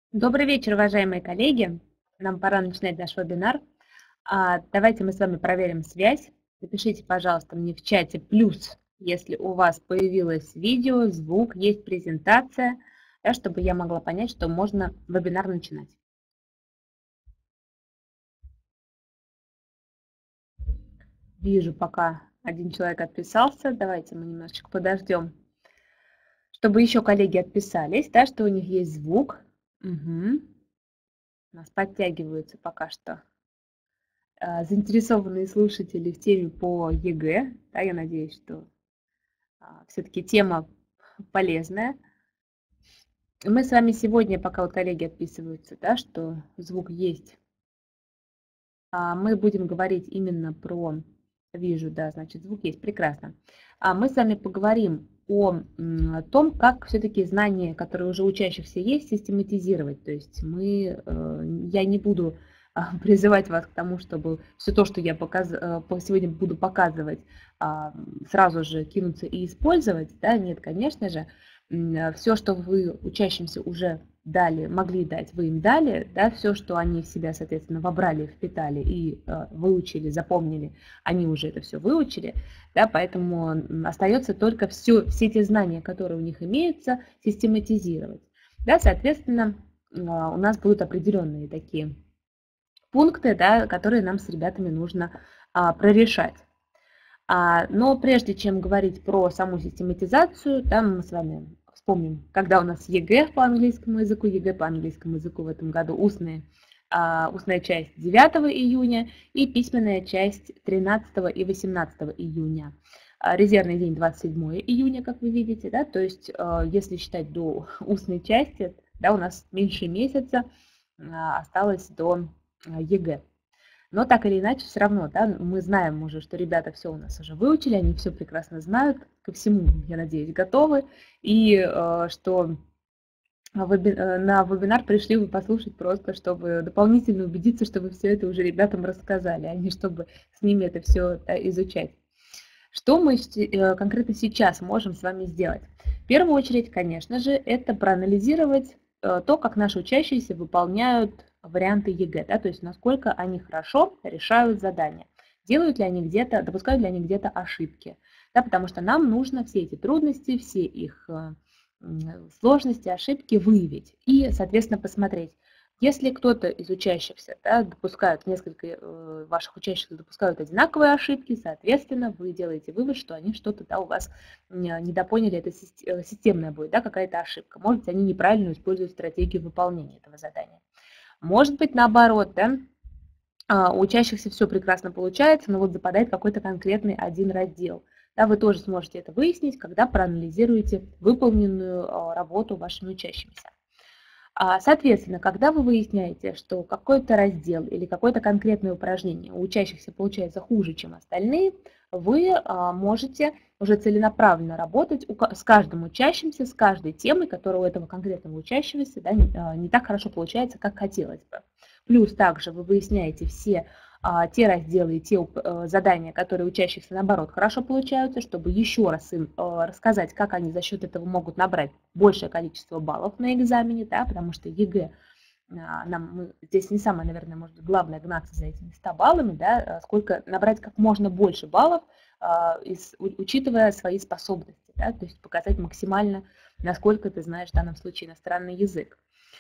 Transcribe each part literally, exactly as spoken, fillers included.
Добрый вечер, уважаемые коллеги. Нам пора начинать наш вебинар. А, Давайте мы с вами проверим связь. Напишите, пожалуйста, мне в чате плюс, если у вас появилось видео, звук, есть презентация, да, чтобы я могла понять, что можно вебинар начинать. Вижу, пока один человек отписался. Давайте мы немножечко подождем, чтобы еще коллеги отписались, да, что у них есть звук. Угу. У нас подтягиваются пока что заинтересованные слушатели в теме по ЕГЭ. Да, я надеюсь, что все-таки тема полезная. Мы с вами сегодня, пока вот коллеги отписываются, да, что звук есть, мы будем говорить именно про... Вижу, да, значит, звук есть, прекрасно. Мы с вами поговорим о том, как все-таки знания, которые уже учащихся есть, систематизировать. То есть мы, я не буду призывать вас к тому, чтобы все то, что я показ... сегодня буду показывать, сразу же кинуться и использовать. Да? Нет, конечно же, все, что вы учащимся уже дали, могли дать, вы им дали, да, все, что они в себя, соответственно, вобрали, впитали и э, выучили, запомнили, они уже это все выучили, да, поэтому остается только все, все те знания, которые у них имеются, систематизировать. Да, соответственно, э, у нас будут определенные такие пункты, да, которые нам с ребятами нужно э, прорешать. А, но прежде чем говорить про саму систематизацию, там мы с вами вспомним, когда у нас ЕГЭ по английскому языку, ЕГЭ по английскому языку в этом году устные, а, устная часть девятого июня и письменная часть тринадцатого и восемнадцатого июня. А, резервный день двадцать седьмого июня, как вы видите, да, то есть а, если считать до устной части, да, у нас меньше месяца а, осталось до ЕГЭ. Но так или иначе, все равно, да, мы знаем уже, что ребята все у нас уже выучили, они все прекрасно знают, ко всему, я надеюсь, готовы, и э, что веби, на вебинар пришли вы послушать просто, чтобы дополнительно убедиться, что вы все это уже ребятам рассказали, а не чтобы с ними это все да, изучать. Что мы конкретно сейчас можем с вами сделать? В первую очередь, конечно же, это проанализировать то, как наши учащиеся выполняют варианты ЕГЭ, да, то есть насколько они хорошо решают задания, делают ли они где-то, допускают ли они где-то ошибки, да, потому что нам нужно все эти трудности, все их сложности, ошибки выявить и, соответственно, посмотреть. Если кто-то из учащихся, да, допускают, несколько э, ваших учащихся допускают одинаковые ошибки, соответственно, вы делаете вывод, что они что-то да, у вас недопоняли, это системная будет, да, какая-то ошибка. Может быть, они неправильно используют стратегию выполнения этого задания. Может быть, наоборот, да, у учащихся все прекрасно получается, но вот западает какой-то конкретный один раздел. Да, вы тоже сможете это выяснить, когда проанализируете выполненную работу вашими учащимися. Соответственно, когда вы выясняете, что какой-то раздел или какое-то конкретное упражнение у учащихся получается хуже, чем остальные, вы можете уже целенаправленно работать с каждым учащимся, с каждой темой, которая у этого конкретного учащегося да, не так хорошо получается, как хотелось бы. Плюс также вы выясняете все те разделы и те задания, которые учащихся, наоборот, хорошо получаются, чтобы еще раз им рассказать, как они за счет этого могут набрать большее количество баллов на экзамене, да, потому что ЕГЭ, нам, мы, здесь не самое, наверное, может быть, главное гнаться за этими ста баллами, да, сколько набрать как можно больше баллов, учитывая свои способности, да, то есть показать максимально, насколько ты знаешь в данном случае иностранный язык.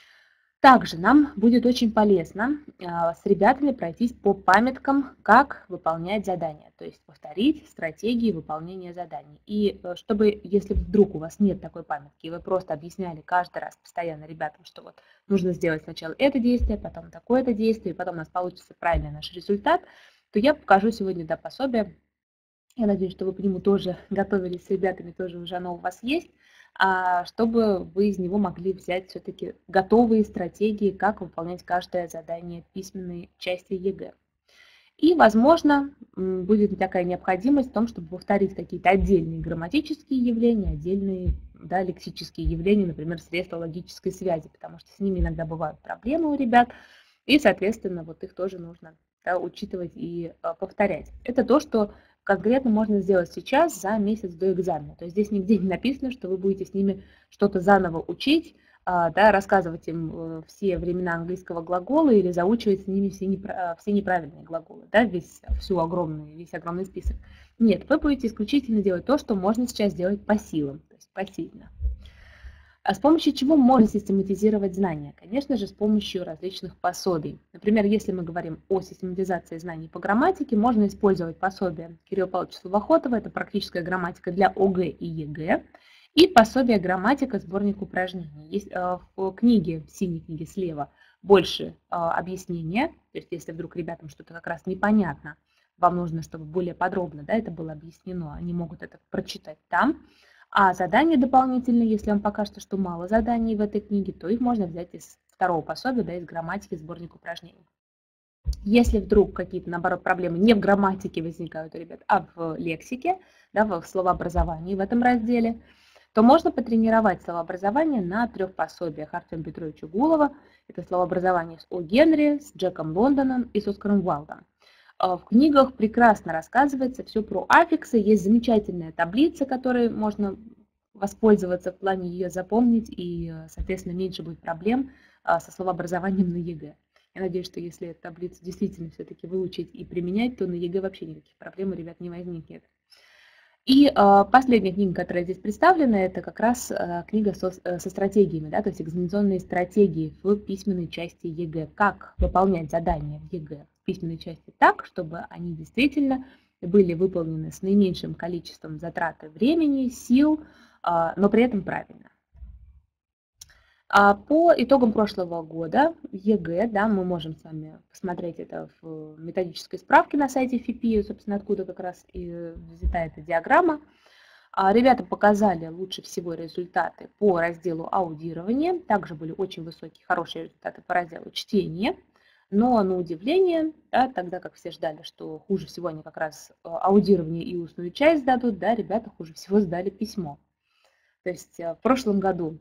Также нам будет очень полезно с ребятами пройтись по памяткам, как выполнять задания, то есть повторить стратегии выполнения заданий. И чтобы, если вдруг у вас нет такой памятки, и вы просто объясняли каждый раз постоянно ребятам, что вот нужно сделать сначала это действие, потом такое-то действие, и потом у нас получится правильный наш результат, то я покажу сегодня да, пособие. Я надеюсь, что вы к нему тоже готовились с ребятами, тоже уже оно у вас есть, чтобы вы из него могли взять все-таки готовые стратегии, как выполнять каждое задание письменной части ЕГЭ. И, возможно, будет такая необходимость в том, чтобы повторить какие-то отдельные грамматические явления, отдельные да, лексические явления, например, средства логической связи, потому что с ними иногда бывают проблемы у ребят, и, соответственно, вот их тоже нужно да, учитывать и повторять. Это то, что конкретно можно сделать сейчас за месяц до экзамена. То есть здесь нигде не написано, что вы будете с ними что-то заново учить, да, рассказывать им все времена английского глагола или заучивать с ними все, непра все неправильные глаголы, да, весь, всю огромный, весь огромный список. Нет, вы будете исключительно делать то, что можно сейчас делать по силам, то есть посильно. А с помощью чего можно систематизировать знания? Конечно же, с помощью различных пособий. Например, если мы говорим о систематизации знаний по грамматике, можно использовать пособие Кирилла Павловича Словоохотова, это практическая грамматика для ОГЭ и ЕГЭ, и пособие «Грамматика. Сборник упражнений». Есть в книге, в синей книге слева, больше объяснения, то есть если вдруг ребятам что-то как раз непонятно, вам нужно, чтобы более подробно, да, это было объяснено, они могут это прочитать там. А задания дополнительные, если вам покажется, что мало заданий в этой книге, то их можно взять из второго пособия, да, из грамматики, сборник упражнений. Если вдруг какие-то, наоборот, проблемы не в грамматике возникают у ребят, а в лексике, да, в словообразовании в этом разделе, то можно потренировать словообразование на трех пособиях Артема Петровича Гулова. Это словообразование с О. Генри, с Джеком Лондоном и с Оскаром Уайлдом. В книгах прекрасно рассказывается все про аффиксы, есть замечательная таблица, которой можно воспользоваться в плане ее запомнить, и, соответственно, меньше будет проблем со словообразованием на ЕГЭ. Я надеюсь, что если эту таблицу действительно все-таки выучить и применять, то на ЕГЭ вообще никаких проблем у ребят не возникнет. И э, последняя книга, которая здесь представлена, это как раз э, книга со, со стратегиями, да, то есть экзаменационные стратегии в письменной части ЕГЭ. Как выполнять задания в ЕГЭ в письменной части так, чтобы они действительно были выполнены с наименьшим количеством затраты времени, сил, э, но при этом правильно. По итогам прошлого года ЕГЭ, да, мы можем с вами посмотреть это в методической справке на сайте эф и пи, собственно, откуда как раз и взята эта диаграмма. Ребята показали лучше всего результаты по разделу аудирования, также были очень высокие, хорошие результаты по разделу чтения, но на удивление, да, тогда как все ждали, что хуже всего они как раз аудирование и устную часть сдадут, да, ребята хуже всего сдали письмо. То есть в прошлом году,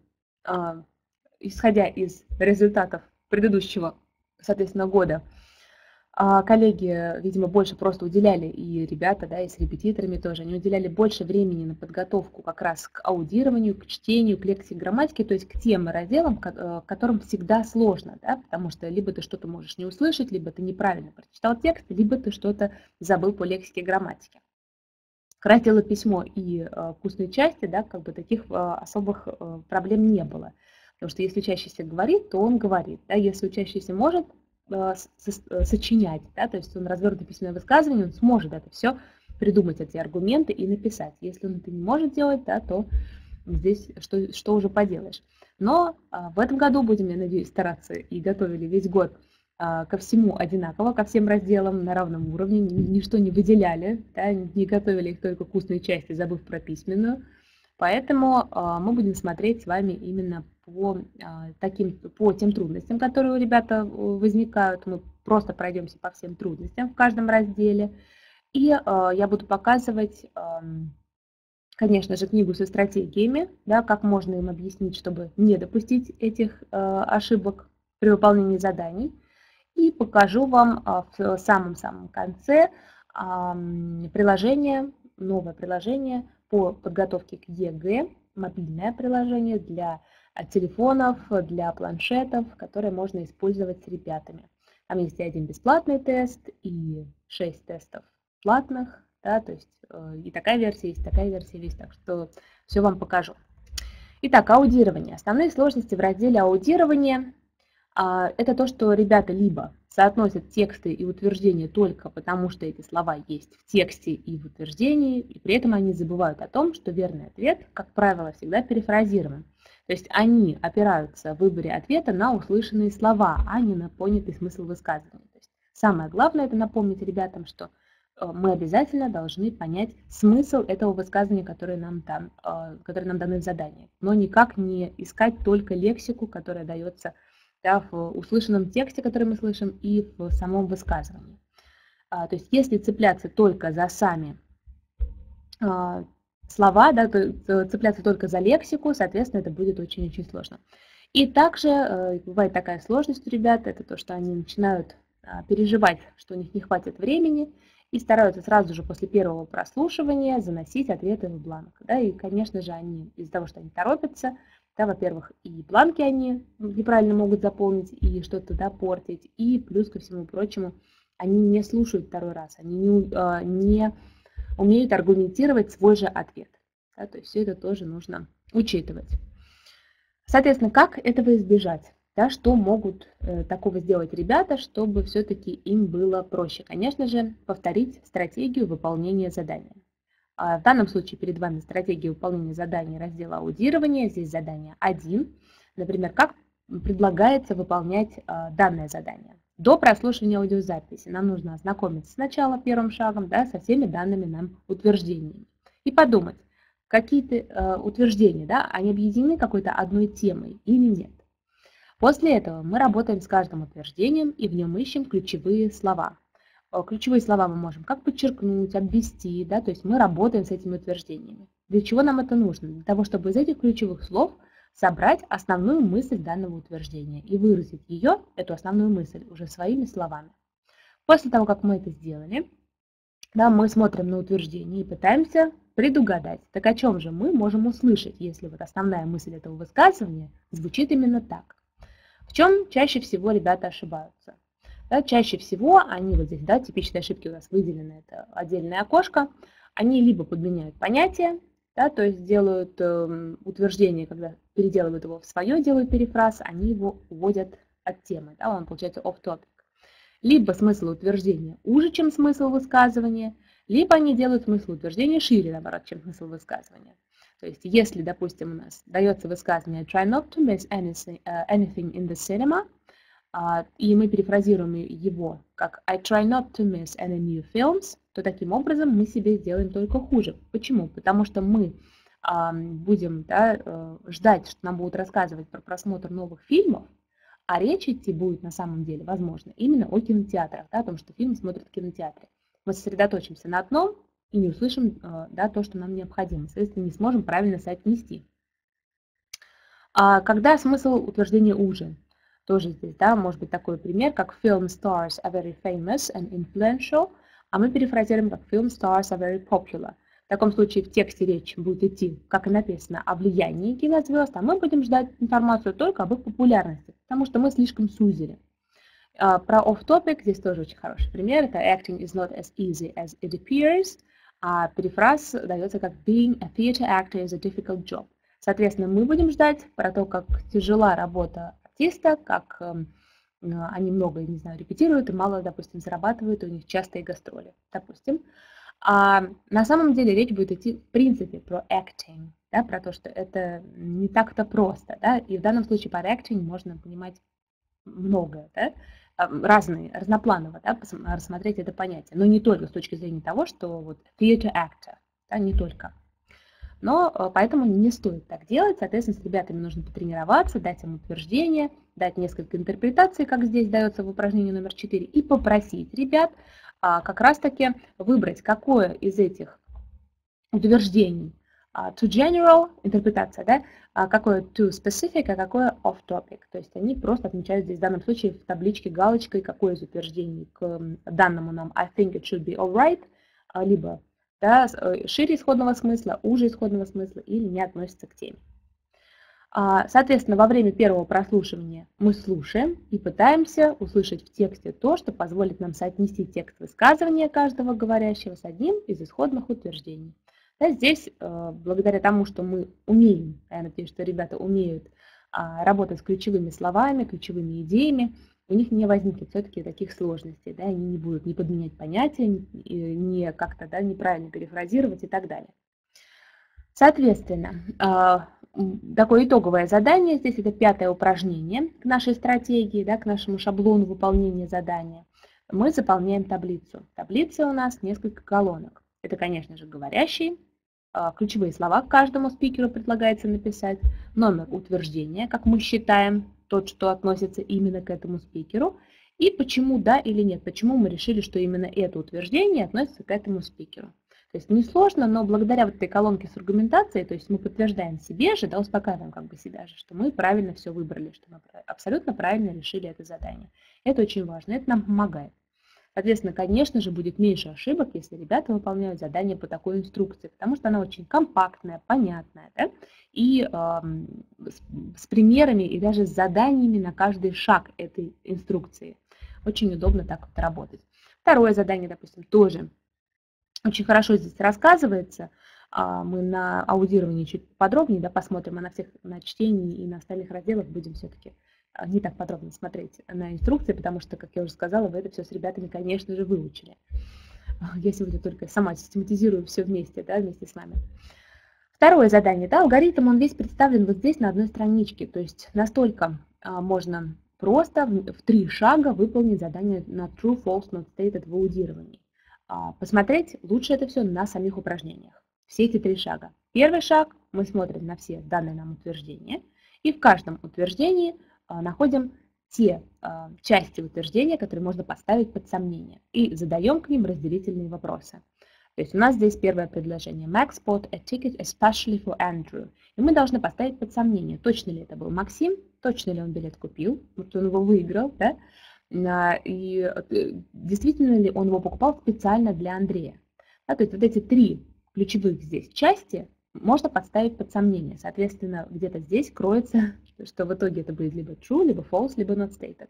исходя из результатов предыдущего, соответственно, года, коллеги, видимо, больше просто уделяли, и ребята, да, и с репетиторами тоже, они уделяли больше времени на подготовку как раз к аудированию, к чтению, к лексике, грамматике, то есть к тем разделам, к которым всегда сложно, да, потому что либо ты что-то можешь не услышать, либо ты неправильно прочитал текст, либо ты что-то забыл по лексике и грамматике. К разделу письмо и к устной части, да, как бы таких особых проблем не было. Потому что если учащийся говорит, то он говорит. Да, если учащийся может э, сочинять, да, то есть он развернутое письменное высказывание, он сможет это все придумать, эти аргументы и написать. Если он это не может делать, да, то здесь что, что уже поделаешь. Но э, в этом году будем, я надеюсь, стараться и готовили весь год э, ко всему одинаково, ко всем разделам на равном уровне, ничто не выделяли, да, не готовили их только к устной части, забыв про письменную. Поэтому э, мы будем смотреть с вами именно по, э, таким, по тем трудностям, которые у ребят возникают. Мы просто пройдемся по всем трудностям в каждом разделе. И э, я буду показывать, э, конечно же, книгу со стратегиями, да, как можно им объяснить, чтобы не допустить этих э, ошибок при выполнении заданий. И покажу вам э, в самом-самом конце э, приложение, новое приложение по подготовке к ЕГЭ, мобильное приложение для телефонов, для планшетов, которые можно использовать с ребятами. Там есть и один бесплатный тест, и шесть тестов платных, да, то есть и такая версия есть, такая версия есть, так что все вам покажу. Итак, аудирование. Основные сложности в разделе аудирования – это то, что ребята либо соотносят тексты и утверждения только потому, что эти слова есть в тексте и в утверждении, и при этом они забывают о том, что верный ответ, как правило, всегда перефразирован. То есть они опираются в выборе ответа на услышанные слова, а не на понятый смысл высказывания. То есть самое главное – это напомнить ребятам, что мы обязательно должны понять смысл этого высказывания, которое нам, там, которое нам даны в задании, но никак не искать только лексику, которая дается, да, в услышанном тексте, который мы слышим, и в самом высказывании. А, то есть если цепляться только за сами а, слова, да, то цепляться только за лексику, соответственно, это будет очень-очень сложно. И также а, бывает такая сложность у ребят, это то, что они начинают а, переживать, что у них не хватит времени, и стараются сразу же после первого прослушивания заносить ответы в бланк. Да, и, конечно же, они из-за того, что они торопятся, Да, во-первых, и бланки они неправильно могут заполнить и что-то, да, портить, и плюс ко всему прочему, они не слушают второй раз, они не, а, не умеют аргументировать свой же ответ. Да, то есть все это тоже нужно учитывать. Соответственно, как этого избежать? Да, что могут э, такого сделать ребята, чтобы все-таки им было проще? Конечно же, повторить стратегию выполнения задания. В данном случае перед вами стратегия выполнения задания раздела аудирования. Здесь задание один. Например, как предлагается выполнять данное задание. До прослушивания аудиозаписи нам нужно ознакомиться сначала первым шагом, да, со всеми данными нам утверждениями. И подумать, какие-то утверждения, да, они объединены какой-то одной темой или нет. После этого мы работаем с каждым утверждением и в нем ищем ключевые слова. Ключевые слова мы можем как подчеркнуть, обвести, да, то есть мы работаем с этими утверждениями. Для чего нам это нужно? Для того, чтобы из этих ключевых слов собрать основную мысль данного утверждения и выразить ее, эту основную мысль, уже своими словами. После того, как мы это сделали, да, мы смотрим на утверждение и пытаемся предугадать, так о чем же мы можем услышать, если вот основная мысль этого высказывания звучит именно так. В чем чаще всего ребята ошибаются? Да, чаще всего они, вот здесь, да, типичные ошибки у нас выделены, это отдельное окошко, они либо подменяют понятие, да, то есть делают э, утверждение, когда переделывают его в свое, делают перефраз, они его уводят от темы, да, он получается off-topic. Либо смысл утверждения уже, чем смысл высказывания, либо они делают смысл утверждения шире, наоборот, чем смысл высказывания. То есть, если, допустим, у нас дается высказывание try not to miss anything, uh, anything in the cinema, и мы перефразируем его как I try not to miss any new films, то таким образом мы себе сделаем только хуже. Почему? Потому что мы будем, да, ждать, что нам будут рассказывать про просмотр новых фильмов, а речь идти будет на самом деле, возможно, именно о кинотеатрах, да, о том, что фильм смотрят в кинотеатре. Мы сосредоточимся на одном и не услышим, да, то, что нам необходимо, соответственно, не сможем правильно соотнести. А когда смысл утверждения уже? Тоже здесь, да, может быть такой пример, как film stars are very famous and influential, а мы перефразируем как film stars are very popular. В таком случае в тексте речь будет идти, как и написано, о влиянии кинозвезд, а мы будем ждать информацию только об их популярности, потому что мы слишком сузили. Про off-topic здесь тоже очень хороший пример, это acting is not as easy as it appears, а перефраз дается как being a theater actor is a difficult job. Соответственно, мы будем ждать про то, как тяжела работа артиста, как э, они много, не знаю, репетируют и мало, допустим, зарабатывают, у них частые гастроли, допустим. А на самом деле речь будет идти, в принципе, про acting, да, про то, что это не так-то просто, да, и в данном случае под acting можно понимать многое, да, разные, разнопланово, да, рассмотреть это понятие, но не только с точки зрения того, что вот theater actor, да, не только. Но поэтому не стоит так делать, соответственно, с ребятами нужно потренироваться, дать им утверждение, дать несколько интерпретаций, как здесь дается в упражнении номер четыре, и попросить ребят как раз-таки выбрать, какое из этих утверждений to general, интерпретация, да, какое to specific, а какое off topic. То есть они просто отмечают здесь в данном случае в табличке галочкой, какое из утверждений к данному нам I think it should be alright, либо, да, шире исходного смысла, уже исходного смысла или не относится к теме. Соответственно, во время первого прослушивания мы слушаем и пытаемся услышать в тексте то, что позволит нам соотнести текст высказывания каждого говорящего с одним из исходных утверждений. Да, здесь, благодаря тому, что мы умеем, я надеюсь, что ребята умеют работать с ключевыми словами, ключевыми идеями, у них не возникнет все-таки таких сложностей, да, они не будут не подменять понятия, не как-то, да, неправильно перефразировать и так далее. Соответственно, такое итоговое задание, здесь это пятое упражнение к нашей стратегии, да, к нашему шаблону выполнения задания. Мы заполняем таблицу. Таблица у нас несколько колонок. Это, конечно же, говорящий, ключевые слова к каждому спикеру предлагается написать, номер утверждения, как мы считаем, тот, что относится именно к этому спикеру, и почему да или нет, почему мы решили, что именно это утверждение относится к этому спикеру. То есть несложно, но благодаря вот этой колонке с аргументацией, то есть мы подтверждаем себе же, да, успокаиваем как бы себя же, что мы правильно все выбрали, что мы абсолютно правильно решили это задание. Это очень важно, это нам помогает. Соответственно, конечно же, будет меньше ошибок, если ребята выполняют задание по такой инструкции, потому что она очень компактная, понятная, да? И э, с, с примерами и даже с заданиями на каждый шаг этой инструкции. Очень удобно так вот работать. Второе задание, допустим, тоже очень хорошо здесь рассказывается. Мы на аудировании чуть подробнее, да, посмотрим, а на всех, на чтении и на остальных разделах будем все-таки не так подробно смотреть на инструкции, потому что, как я уже сказала, вы это все с ребятами, конечно же, выучили. Я сегодня только сама систематизирую все вместе, да, вместе с вами. Второе задание, да, алгоритм, он весь представлен вот здесь на одной страничке, то есть настолько а, можно просто в, в три шага выполнить задание на true, false, not stated в аудировании. А, посмотреть лучше это все на самих упражнениях. Все эти три шага. Первый шаг, мы смотрим на все данные нам утверждения, и в каждом утверждении а, находим те а, части утверждения, которые можно поставить под сомнение, и задаем к ним разделительные вопросы. То есть у нас здесь первое предложение. Max bought a ticket especially for Andrew. И мы должны поставить под сомнение, точно ли это был Максим, точно ли он билет купил, вот он его выиграл, да, и действительно ли он его покупал специально для Андрея. Да, то есть вот эти три ключевых здесь части можно подставить под сомнение. Соответственно, где-то здесь кроется, что в итоге это будет либо true, либо false, либо not stated.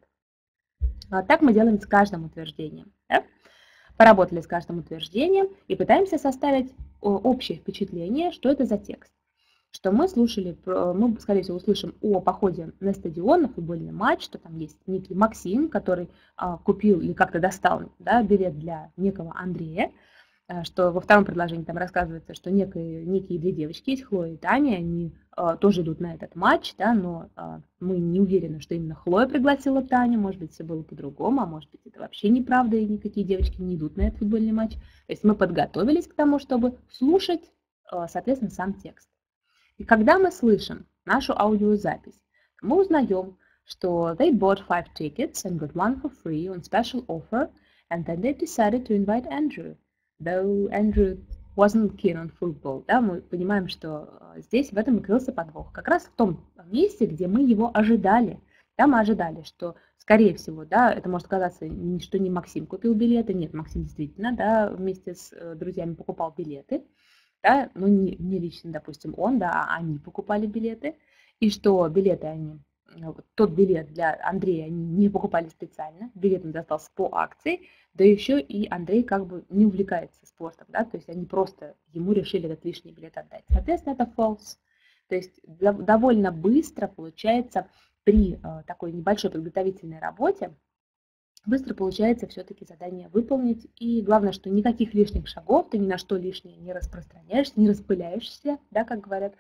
А так мы делаем с каждым утверждением. Да? Поработали с каждым утверждением и пытаемся составить общее впечатление, что это за текст. Что мы слушали, мы, скорее всего, услышим о походе на стадион, на футбольный матч, что там есть некий Максим, который а, купил или как-то достал, да, билет для некого Андрея, что во втором предложении там рассказывается, что некие, некие две девочки есть, Хлоя и Таня, они а, тоже идут на этот матч, да, но а, мы не уверены, что именно Хлоя пригласила Таню, может быть, все было по-другому, а может быть, это вообще неправда, и никакие девочки не идут на этот футбольный матч. То есть мы подготовились к тому, чтобы слушать, а, соответственно, сам текст. И когда мы слышим нашу аудиозапись, мы узнаем, что they bought five tickets and got one for free on special offer, and then they decided to invite Andrew. Though Andrew wasn't keen on football, да, мы понимаем, что здесь в этом и крылся подвох. Как раз в том месте, где мы его ожидали. Да, мы ожидали, что, скорее всего, да, это может казаться, что не Максим купил билеты. Нет, Максим действительно, да, вместе с друзьями покупал билеты. Да, ну не, не лично, допустим, он, да, а они покупали билеты. И что билеты они... Тот билет для Андрея они не покупали специально, билет он достался по акции, да еще и Андрей как бы не увлекается спортом, да, то есть они просто ему решили этот лишний билет отдать. Соответственно, это false. То есть довольно быстро получается при такой небольшой подготовительной работе, быстро получается все-таки задание выполнить. И главное, что никаких лишних шагов, ты ни на что лишнее не распространяешься, не распыляешься, да, как говорят,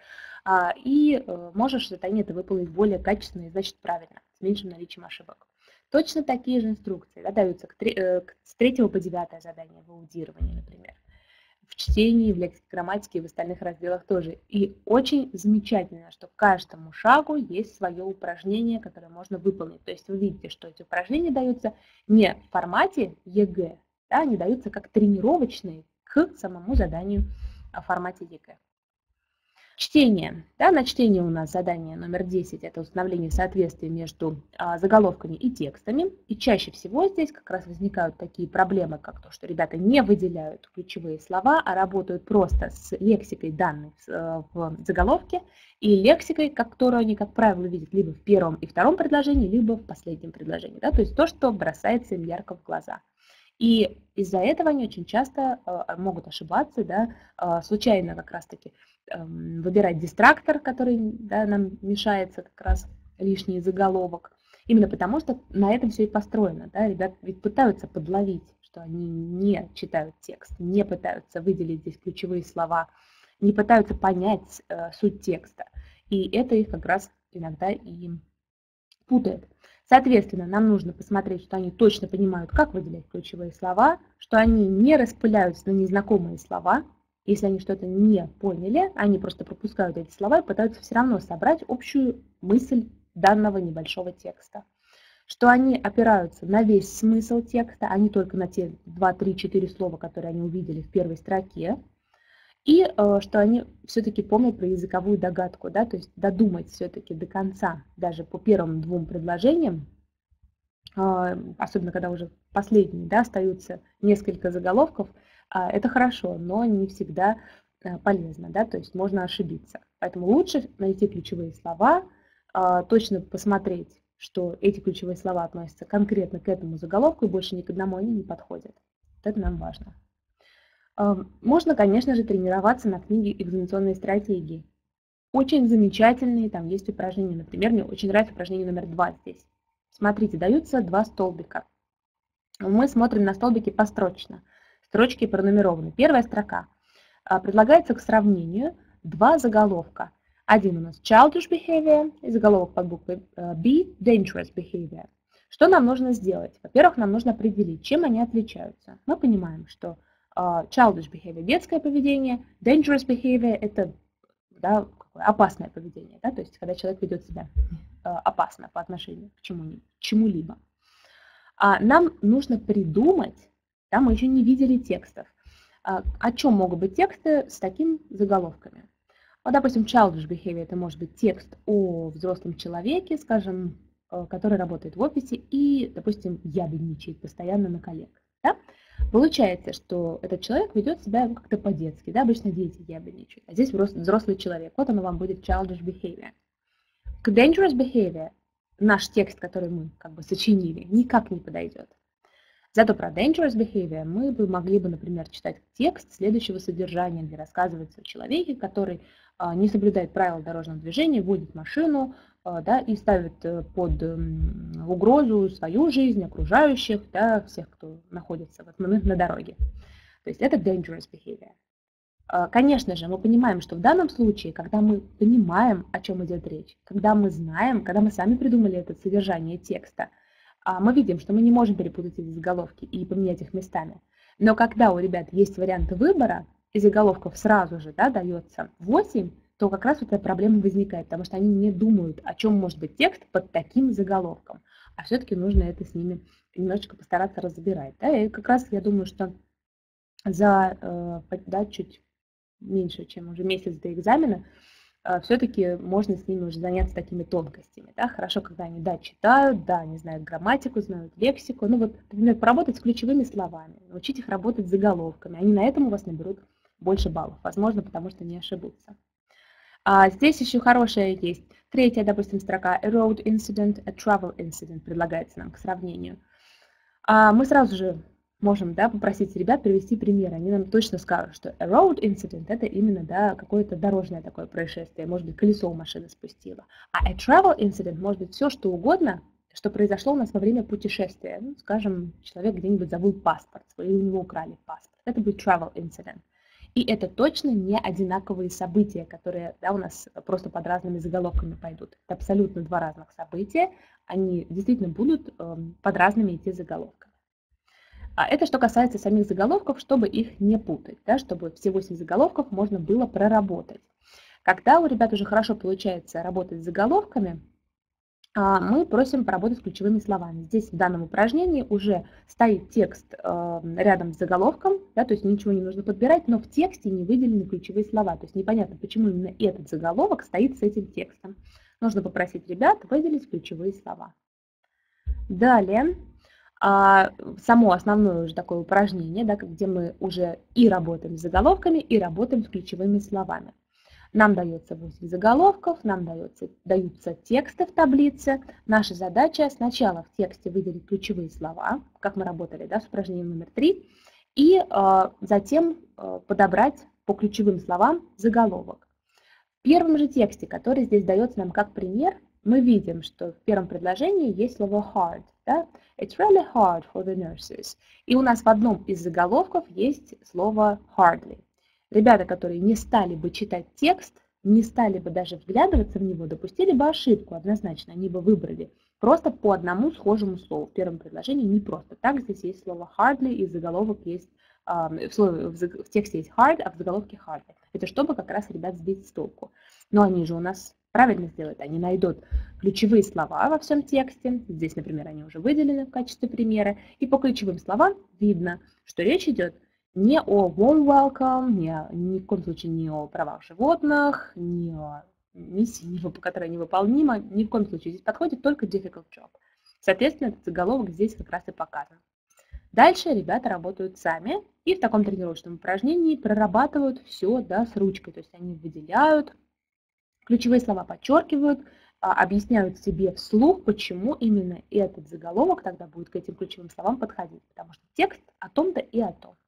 и можешь задание это выполнить более качественно и, значит, правильно, с меньшим наличием ошибок. Точно такие же инструкции, да, даются к, с третьего по девятое задание в аудировании, например. В чтении, в лексике, грамматике и в остальных разделах тоже. И очень замечательно, что к каждому шагу есть свое упражнение, которое можно выполнить. То есть вы видите, что эти упражнения даются не в формате ЕГЭ, да, они даются как тренировочные к самому заданию в формате ЕГЭ. Чтение. Да, на чтение у нас задание номер десять – это установление соответствия между а, заголовками и текстами. И чаще всего здесь как раз возникают такие проблемы, как то, что ребята не выделяют ключевые слова, а работают просто с лексикой данной в, в заголовке и лексикой, которую они, как правило, видят либо в первом и втором предложении, либо в последнем предложении. Да, то есть то, что бросается им ярко в глаза. И из-за этого они очень часто э, могут ошибаться, да, э, случайно как раз-таки э, выбирать дистрактор, который, да, нам мешается как раз лишний заголовок. Именно потому, что на этом все и построено. Да, ребята ведь пытаются подловить, что они не читают текст, не пытаются выделить здесь ключевые слова, не пытаются понять э, суть текста. И это их как раз иногда и путает. Соответственно, нам нужно посмотреть, что они точно понимают, как выделять ключевые слова, что они не распыляются на незнакомые слова. Если они что-то не поняли, они просто пропускают эти слова и пытаются все равно собрать общую мысль данного небольшого текста. Что они опираются на весь смысл текста, а не только на те два, три, четыре слова, которые они увидели в первой строке. И э, что они все-таки помнят про языковую догадку, да, то есть додумать все-таки до конца, даже по первым двум предложениям, особенно когда уже последние, да, остаются несколько заголовков, это хорошо, но не всегда полезно, да, то есть можно ошибиться. Поэтому лучше найти ключевые слова, точно посмотреть, что эти ключевые слова относятся конкретно к этому заголовку, и больше ни к одному они не подходят. Вот это нам важно. Можно, конечно же, тренироваться на книге «Экзаменационные стратегии». Очень замечательные, там есть упражнения. Например, мне очень нравится упражнение номер два здесь. Смотрите, даются два столбика. Мы смотрим на столбики построчно. Строчки пронумерованы. Первая строка. Предлагается к сравнению два заголовка. Один у нас childish behavior, и заголовок под буквой B, dangerous behavior. Что нам нужно сделать? Во-первых, нам нужно определить, чем они отличаются. Мы понимаем, что childish behavior – детское поведение, dangerous behavior – это, да, опасное поведение, да, то есть когда человек ведет себя опасно по отношению к чему-либо. Чему а нам нужно придумать, да, мы еще не видели текстов, о чем могут быть тексты с такими заголовками. Вот, допустим, childish behavior – это может быть текст о взрослом человеке, скажем, который работает в офисе и, допустим, ябедничает постоянно на коллег. Да? Получается, что этот человек ведет себя как-то по-детски, да, обычно дети ябедничают, а здесь взрослый человек, вот оно вам будет childish behavior. К dangerous behavior наш текст, который мы как бы сочинили, никак не подойдет. Зато про dangerous behavior мы бы могли бы, например, читать текст следующего содержания, где рассказывается о человеке, который а, не соблюдает правила дорожного движения, водит машину, а, да, и ставит под м, угрозу свою жизнь, окружающих, да, всех, кто находится в этот момент на дороге. То есть это dangerous behavior. Конечно же, мы понимаем, что в данном случае, когда мы понимаем, о чем идет речь, когда мы знаем, когда мы сами придумали это содержание текста, мы видим, что мы не можем перепутать эти заголовки и поменять их местами. Но когда у ребят есть варианты выбора, и заголовков сразу же, да, дается восемь, то как раз вот эта проблема возникает, потому что они не думают, о чем может быть текст под таким заголовком. А все-таки нужно это с ними немножечко постараться разбирать. Да? И как раз я думаю, что за да, чуть меньше, чем уже месяц до экзамена, все-таки можно с ними уже заняться такими тонкостями. Да? Хорошо, когда они, да, читают, да, они знают грамматику, знают лексику. Ну вот, например, поработать с ключевыми словами, научить их работать с заголовками. Они на этом у вас наберут больше баллов, возможно, потому что не ошибутся. А здесь еще хорошая есть. Третья, допустим, строка. A road incident, a travel incident предлагается нам к сравнению. А мы сразу же можем, да, попросить ребят привести примеры. Они нам точно скажут, что a road incident – это именно, да, какое-то дорожное такое происшествие. Может быть, колесо у машины спустило. А a travel incident может быть все, что угодно, что произошло у нас во время путешествия. Ну, скажем, человек где-нибудь забыл паспорт свой, или у него украли паспорт. Это будет travel incident. И это точно не одинаковые события, которые, да, у нас просто под разными заголовками пойдут. Это абсолютно два разных события. Они действительно будут э, под разными идти заголовками. А это что касается самих заголовков, чтобы их не путать, да, чтобы все восемь заголовков можно было проработать. Когда у ребят уже хорошо получается работать с заголовками, мы просим поработать с ключевыми словами. Здесь в данном упражнении уже стоит текст рядом с заголовком, да, то есть ничего не нужно подбирать, но в тексте не выделены ключевые слова. То есть непонятно, почему именно этот заголовок стоит с этим текстом. Нужно попросить ребят выделить ключевые слова. Далее. Само основное уже такое упражнение, да, где мы уже и работаем с заголовками, и работаем с ключевыми словами. Нам дается восемь заголовков, нам дается, даются тексты в таблице. Наша задача сначала в тексте выделить ключевые слова, как мы работали, да, с упражнением номер три, и э, затем э, подобрать по ключевым словам заголовок. В первом же тексте, который здесь дается нам как пример, мы видим, что в первом предложении есть слово hard. Да? It's really hard for the nurses. И у нас в одном из заголовков есть слово hardly. Ребята, которые не стали бы читать текст, не стали бы даже вглядываться в него, допустили бы ошибку однозначно. Они бы выбрали просто по одному схожему слову. В первом предложении не просто так. Здесь есть слово hardly, и заголовок есть, в, слове, в тексте есть hard, а в заголовке hardly. Это чтобы как раз ребят сбить с толку. Но они же у нас правильно сделают. Они найдут ключевые слова во всем тексте. Здесь, например, они уже выделены в качестве примера. И по ключевым словам видно, что речь идет не о warm welcome, не, ни в коем случае не о правах животных, не о миссии, которая невыполнима. Ни в коем случае здесь подходит только difficult job. Соответственно, этот заголовок здесь как раз и показан. Дальше ребята работают сами и в таком тренировочном упражнении прорабатывают все, да, с ручкой. То есть они выделяют, ключевые слова подчеркивают, объясняют себе вслух, почему именно этот заголовок тогда будет к этим ключевым словам подходить. Потому что текст о том-то и о том-то.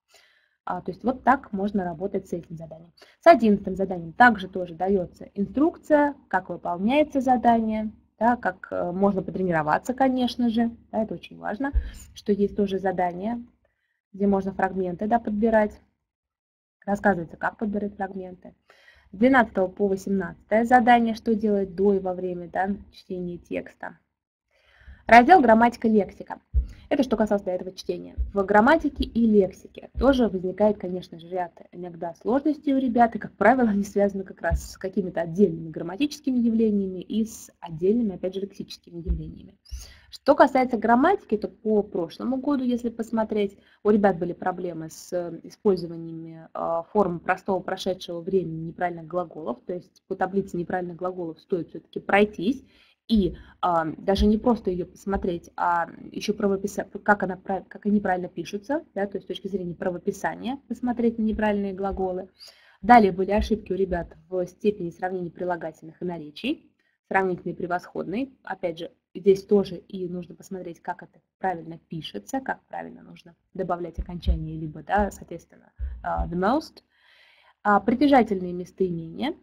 А, то есть вот так можно работать с этим заданием. С одиннадцатым заданием также тоже дается инструкция, как выполняется задание, да, как э, можно потренироваться, конечно же, да, это очень важно, что есть тоже задание, где можно фрагменты, да, подбирать, рассказывается, как подбирать фрагменты. С двенадцатого по восемнадцатое задание, что делать до и во время, да, чтения текста. Раздел «Грамматика, лексика». Это что касалось до этого чтения. В грамматике и лексике тоже возникает, конечно же, ряд иногда сложностей у ребят, и, как правило, они связаны как раз с какими-то отдельными грамматическими явлениями и с отдельными, опять же, лексическими явлениями. Что касается грамматики, то по прошлому году, если посмотреть, у ребят были проблемы с использованием форм простого прошедшего времени неправильных глаголов, то есть по таблице неправильных глаголов стоит все-таки пройтись, и а, даже не просто ее посмотреть, а еще правописать, как, она, как они правильно пишутся, да, то есть с точки зрения правописания посмотреть на неправильные глаголы. Далее были ошибки у ребят в степени сравнения прилагательных и наречий, сравнительный и превосходный. Опять же, здесь тоже и нужно посмотреть, как это правильно пишется, как правильно нужно добавлять окончание, либо, да, соответственно, the most. Притяжательные местоимения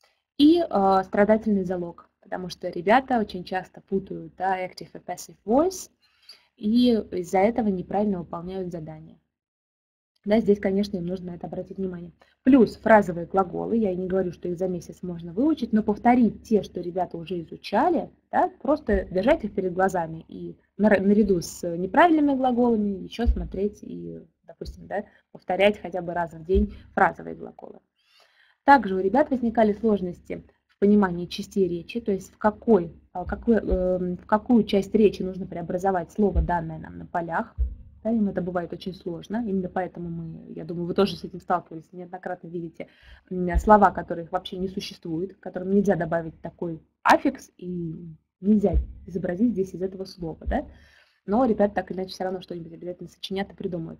и страдательный залог. Потому что ребята очень часто путают, да, active и passive voice, и из-за этого неправильно выполняют задания. Да, здесь, конечно, им нужно на это обратить внимание. Плюс фразовые глаголы, я и не говорю, что их за месяц можно выучить, но повторить те, что ребята уже изучали, да, просто держать их перед глазами и наряду с неправильными глаголами еще смотреть и, допустим, да, повторять хотя бы раз в день фразовые глаголы. Также у ребят возникали сложности в понимании частей речи, то есть в, какой, какой, в какую часть речи нужно преобразовать слово, данное нам на полях. Да, им это бывает очень сложно, именно поэтому мы, я думаю, вы тоже с этим сталкивались, неоднократно видите слова, которых вообще не существует, которым нельзя добавить такой аффикс и нельзя изобразить здесь из этого слова. Да? Но ребята так или иначе все равно что-нибудь обязательно сочинят и придумают.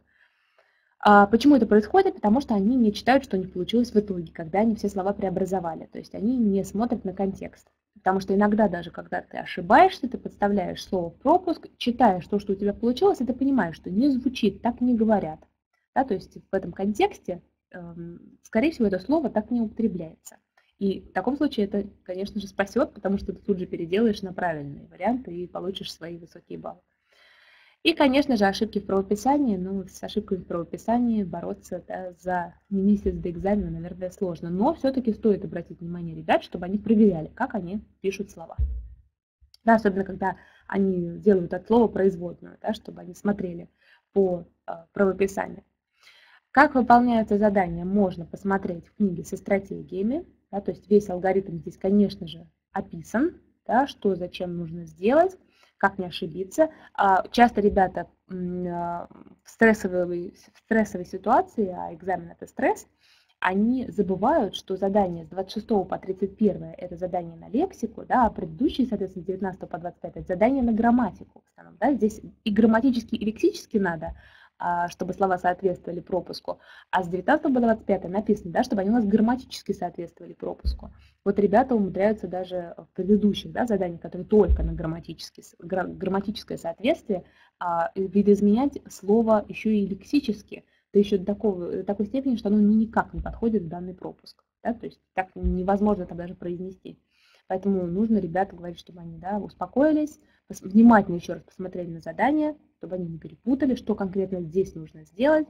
Почему это происходит? Потому что они не читают, что у них получилось в итоге, когда они все слова преобразовали. То есть они не смотрят на контекст. Потому что иногда даже, когда ты ошибаешься, ты подставляешь слово в пропуск, читаешь то, что у тебя получилось, и ты понимаешь, что не звучит, так не говорят. Да, то есть в этом контексте, скорее всего, это слово так не употребляется. И в таком случае это, конечно же, спасет, потому что ты тут же переделаешь на правильные варианты и получишь свои высокие баллы. И, конечно же, ошибки в правописании. Ну, с ошибками в правописании бороться, да, за месяц до экзамена, наверное, сложно. Но все-таки стоит обратить внимание ребят, чтобы они проверяли, как они пишут слова. Да, особенно, когда они делают от слова производную, да, чтобы они смотрели по э, правописанию. Как выполняются задания, можно посмотреть в книге со стратегиями. Да, то есть весь алгоритм здесь, конечно же, описан, да, что зачем нужно сделать, как не ошибиться. Часто ребята в стрессовой, в стрессовой ситуации, а экзамен это стресс, они забывают, что задание с двадцать шестого по тридцать первое это задание на лексику, да, а предыдущие, соответственно, с девятнадцатого по двадцать пятое это задание на грамматику. В основном, да, здесь и грамматически, и лексически надо, чтобы слова соответствовали пропуску, а с девятнадцатого по двадцать пятое написано, да, чтобы они у нас грамматически соответствовали пропуску. Вот ребята умудряются даже в предыдущих, да, заданиях, которые только на грамматическое соответствие, видоизменять слово еще и лексически, да еще до такого, до такой степени, что оно никак не подходит в данный пропуск. Да, то есть так невозможно это даже произнести. Поэтому нужно ребятам говорить, чтобы они, да, успокоились, внимательно еще раз посмотрели на задание, чтобы они не перепутали, что конкретно здесь нужно сделать,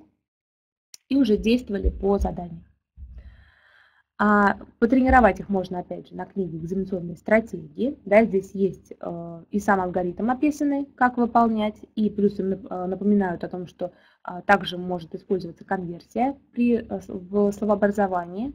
и уже действовали по заданию. А потренировать их можно, опять же, на книге «Экзаменационные стратегии». Да, здесь есть э, и сам алгоритм описанный, как выполнять, и плюс им напоминают о том, что э, также может использоваться конверсия при, э, в словообразовании.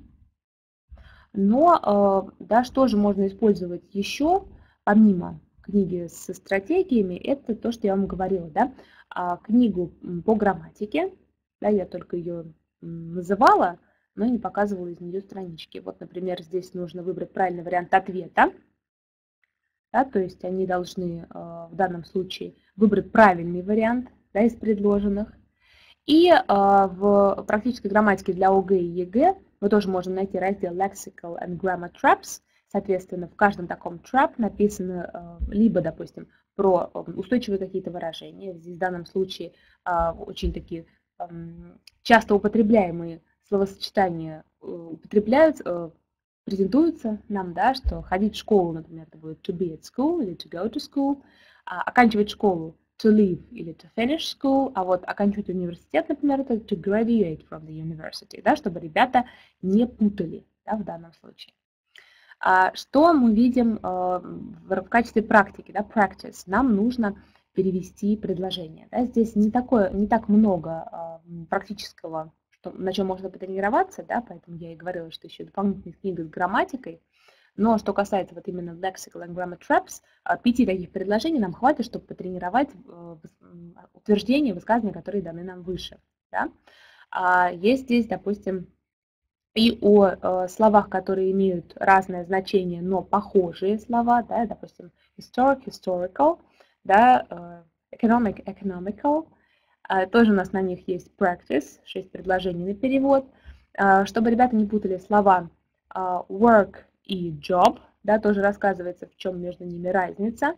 Но, э, да, что же можно использовать еще, помимо книги со стратегиями, это то, что я вам говорила, да, а книгу по грамматике, да, я только ее называла, но не показывала из нее странички. Вот, например, здесь нужно выбрать правильный вариант ответа. да, то есть они должны в данном случае выбрать правильный вариант, да, из предложенных. И в практической грамматике для ОГЭ и ЕГЭ мы тоже можем найти раздел Lexical and Grammar Traps. Соответственно, в каждом таком trap написано либо, допустим, про устойчивые какие-то выражения. Здесь в данном случае очень такие часто употребляемые словосочетания употребляются, презентуются нам, да, что ходить в школу, например, это будет to be at school или to go to school, а оканчивать школу to leave или to finish school, а вот оканчивать университет, например, это to graduate from the university, да, чтобы ребята не путали, да, в данном случае. А что мы видим в качестве практики, да, practice? Нам нужно перевести предложение. Да, здесь не, такое, не так много практического, что, на чем можно потренироваться, да, поэтому я и говорила, что еще дополнительная книга с грамматикой. Но что касается вот именно Lexical and Grammar Traps, пяти таких предложений нам хватит, чтобы потренировать утверждения, высказывания, которые даны нам выше. Да. Есть здесь, допустим, и о словах, которые имеют разное значение, но похожие слова, да, допустим, historic, historical, да, economic, economical. Тоже у нас на них есть practice, шесть предложений на перевод. Чтобы ребята не путали слова work и job, да, тоже рассказывается, в чем между ними разница.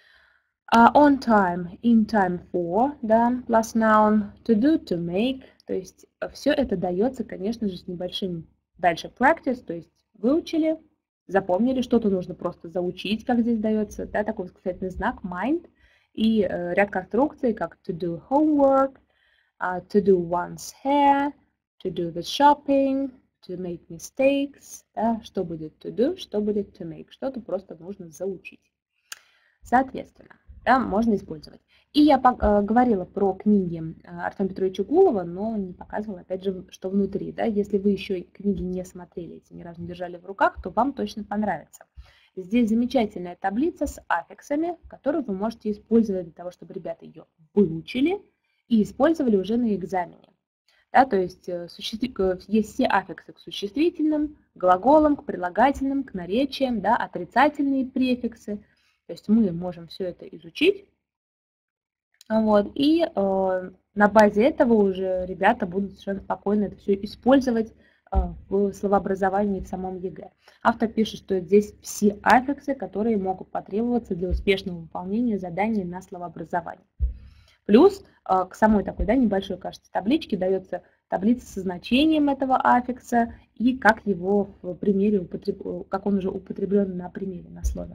On time, in time for, да, plus noun, to do, to make. То есть все это дается, конечно же, с небольшим дальше practice, то есть выучили, запомнили, что-то нужно просто заучить, как здесь дается, да, такой восклицательный знак mind, и э, ряд конструкций, как to do homework, uh, to do one's hair, to do the shopping, to make mistakes, да, что будет to do, что будет to make, что-то просто нужно заучить. Соответственно, да, можно использовать. И я э, говорила про книги Артема Петровича Гулова, но не показывала, опять же, что внутри. Да? Если вы еще книги не смотрели, эти ни разу не держали в руках, то вам точно понравится. Здесь замечательная таблица с аффиксами, которую вы можете использовать для того, чтобы ребята ее выучили и использовали уже на экзамене. Да, то есть есть все аффиксы к существительным, глаголам, к прилагательным, к наречиям, да, отрицательные префиксы. То есть мы можем все это изучить. Вот, и э, на базе этого уже ребята будут совершенно спокойно это все использовать э, в словообразовании в самом ЕГЭ. Автор пишет, что здесь все аффиксы, которые могут потребоваться для успешного выполнения заданий на словообразование. Плюс э, к самой такой, да, небольшой, кажется, табличке дается таблица со значением этого аффикса и как его в примере употреб... как он уже употреблен на примере, на слове.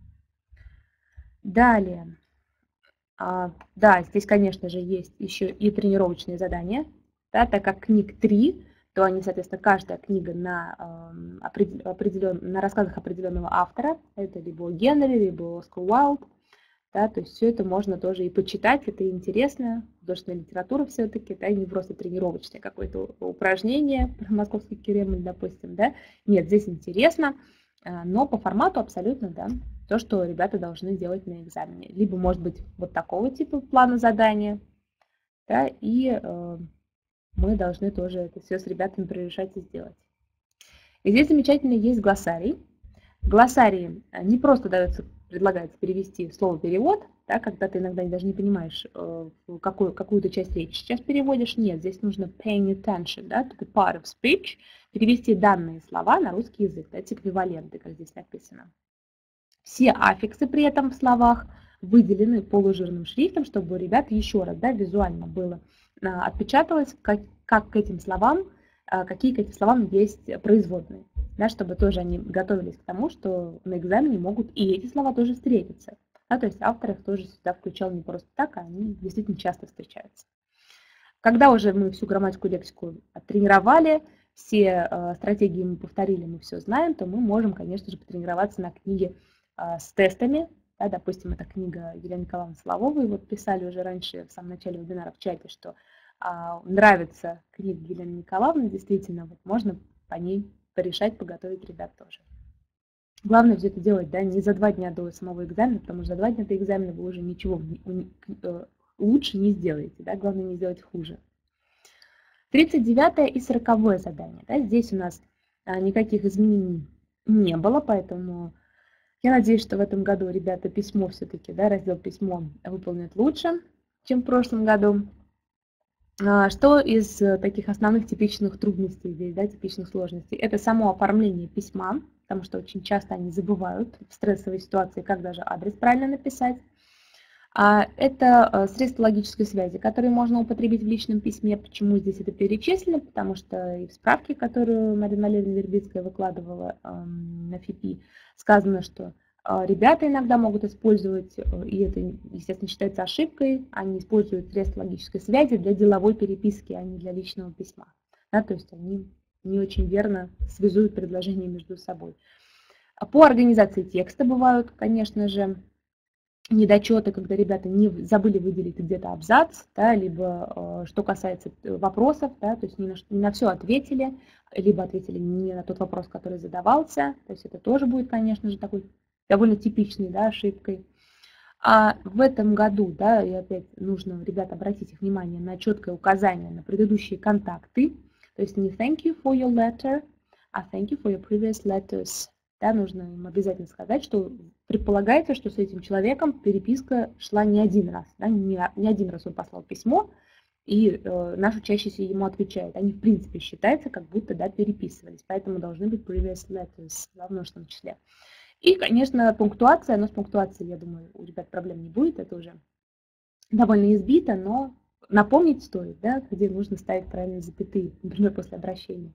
Далее. Да, здесь, конечно же, есть еще и тренировочные задания. Да, так как книг три, то они, соответственно, каждая книга на, определен... на рассказах определенного автора. Это либо о Генри, либо о Оскар Уайлд. Да, то есть все это можно тоже и почитать, это интересно. Художественная литература все-таки, да, не просто тренировочное какое-то упражнение про московский Кремль, допустим. Да. Нет, здесь интересно, но по формату абсолютно, да, то, что ребята должны делать на экзамене. Либо, может быть, вот такого типа плана задания, да, и э, мы должны тоже это все с ребятами прорешать и сделать. И здесь замечательно есть глоссарий. В глоссарии не просто дается, предлагается перевести слово-перевод, да, когда ты иногда даже не понимаешь, э, какую, какую-то часть речи сейчас переводишь. Нет, здесь нужно paying attention, да, to the part of speech, перевести данные слова на русский язык, да, эти эквиваленты, как здесь написано. Все аффиксы при этом в словах выделены полужирным шрифтом, чтобы у ребят еще раз, да, визуально было отпечаталось, как, как к этим словам, какие к этим словам есть производные. Да, чтобы тоже они готовились к тому, что на экзамене могут и эти слова тоже встретиться. Да, то есть автор их тоже сюда включал не просто так, а они действительно часто встречаются. Когда уже мы всю грамматику и лексику оттренировали, все э, стратегии мы повторили, мы все знаем, то мы можем, конечно же, потренироваться на книге э, с тестами. Да, допустим, это книга Елены Николаевны Солововой. Вот писали уже раньше, в самом начале вебинара в чате, что э, нравится книга Елены Николаевны. Действительно, вот можно по ней порешать, поготовить ребят тоже. Главное все это делать, да, не за два дня до самого экзамена, потому что за два дня до экзамена вы уже ничего лучше не сделаете, да, главное не сделать хуже. тридцать девятое и сороковое задание. Да, здесь у нас никаких изменений не было, поэтому Я надеюсь, что в этом году ребята письмо все-таки, да, раздел письмо выполнят лучше, чем в прошлом году. Что из таких основных типичных трудностей здесь, да, типичных сложностей? Это само оформление письма, потому что очень часто они забывают в стрессовой ситуации, как даже адрес правильно написать. Это средства логической связи, которые можно употребить в личном письме. Почему здесь это перечислено? Потому что и в справке, которую Марина Валерьевна Вербицкая выкладывала на эф и пи, сказано, что ребята иногда могут использовать, и это, естественно, считается ошибкой, они используют средства логической связи для деловой переписки, а не для личного письма. Да, то есть они не очень верно связуют предложения между собой. По организации текста бывают, конечно же, недочеты, когда ребята не забыли выделить где-то абзац, да, либо что касается вопросов, да, то есть не на, не на все ответили, либо ответили не на тот вопрос, который задавался, то есть это тоже будет, конечно же, такой довольно типичной, да, ошибкой. А в этом году, да, и опять нужно, ребята, обратить их внимание на четкое указание на предыдущие контакты, то есть не thank you for your letter, а thank you for your previous letters. Да, нужно им обязательно сказать, что предполагается, что с этим человеком переписка шла не один раз, да, не, не один раз он послал письмо, и э, наш учащийся ему отвечает. Они, в принципе, считаются, как будто, да, переписывались, поэтому должны быть previous letters в множественном числе. И, конечно, пунктуация, но с пунктуацией, я думаю, у ребят проблем не будет, это уже довольно избито, но напомнить стоит, да, где нужно ставить правильные запятые, например, после обращения.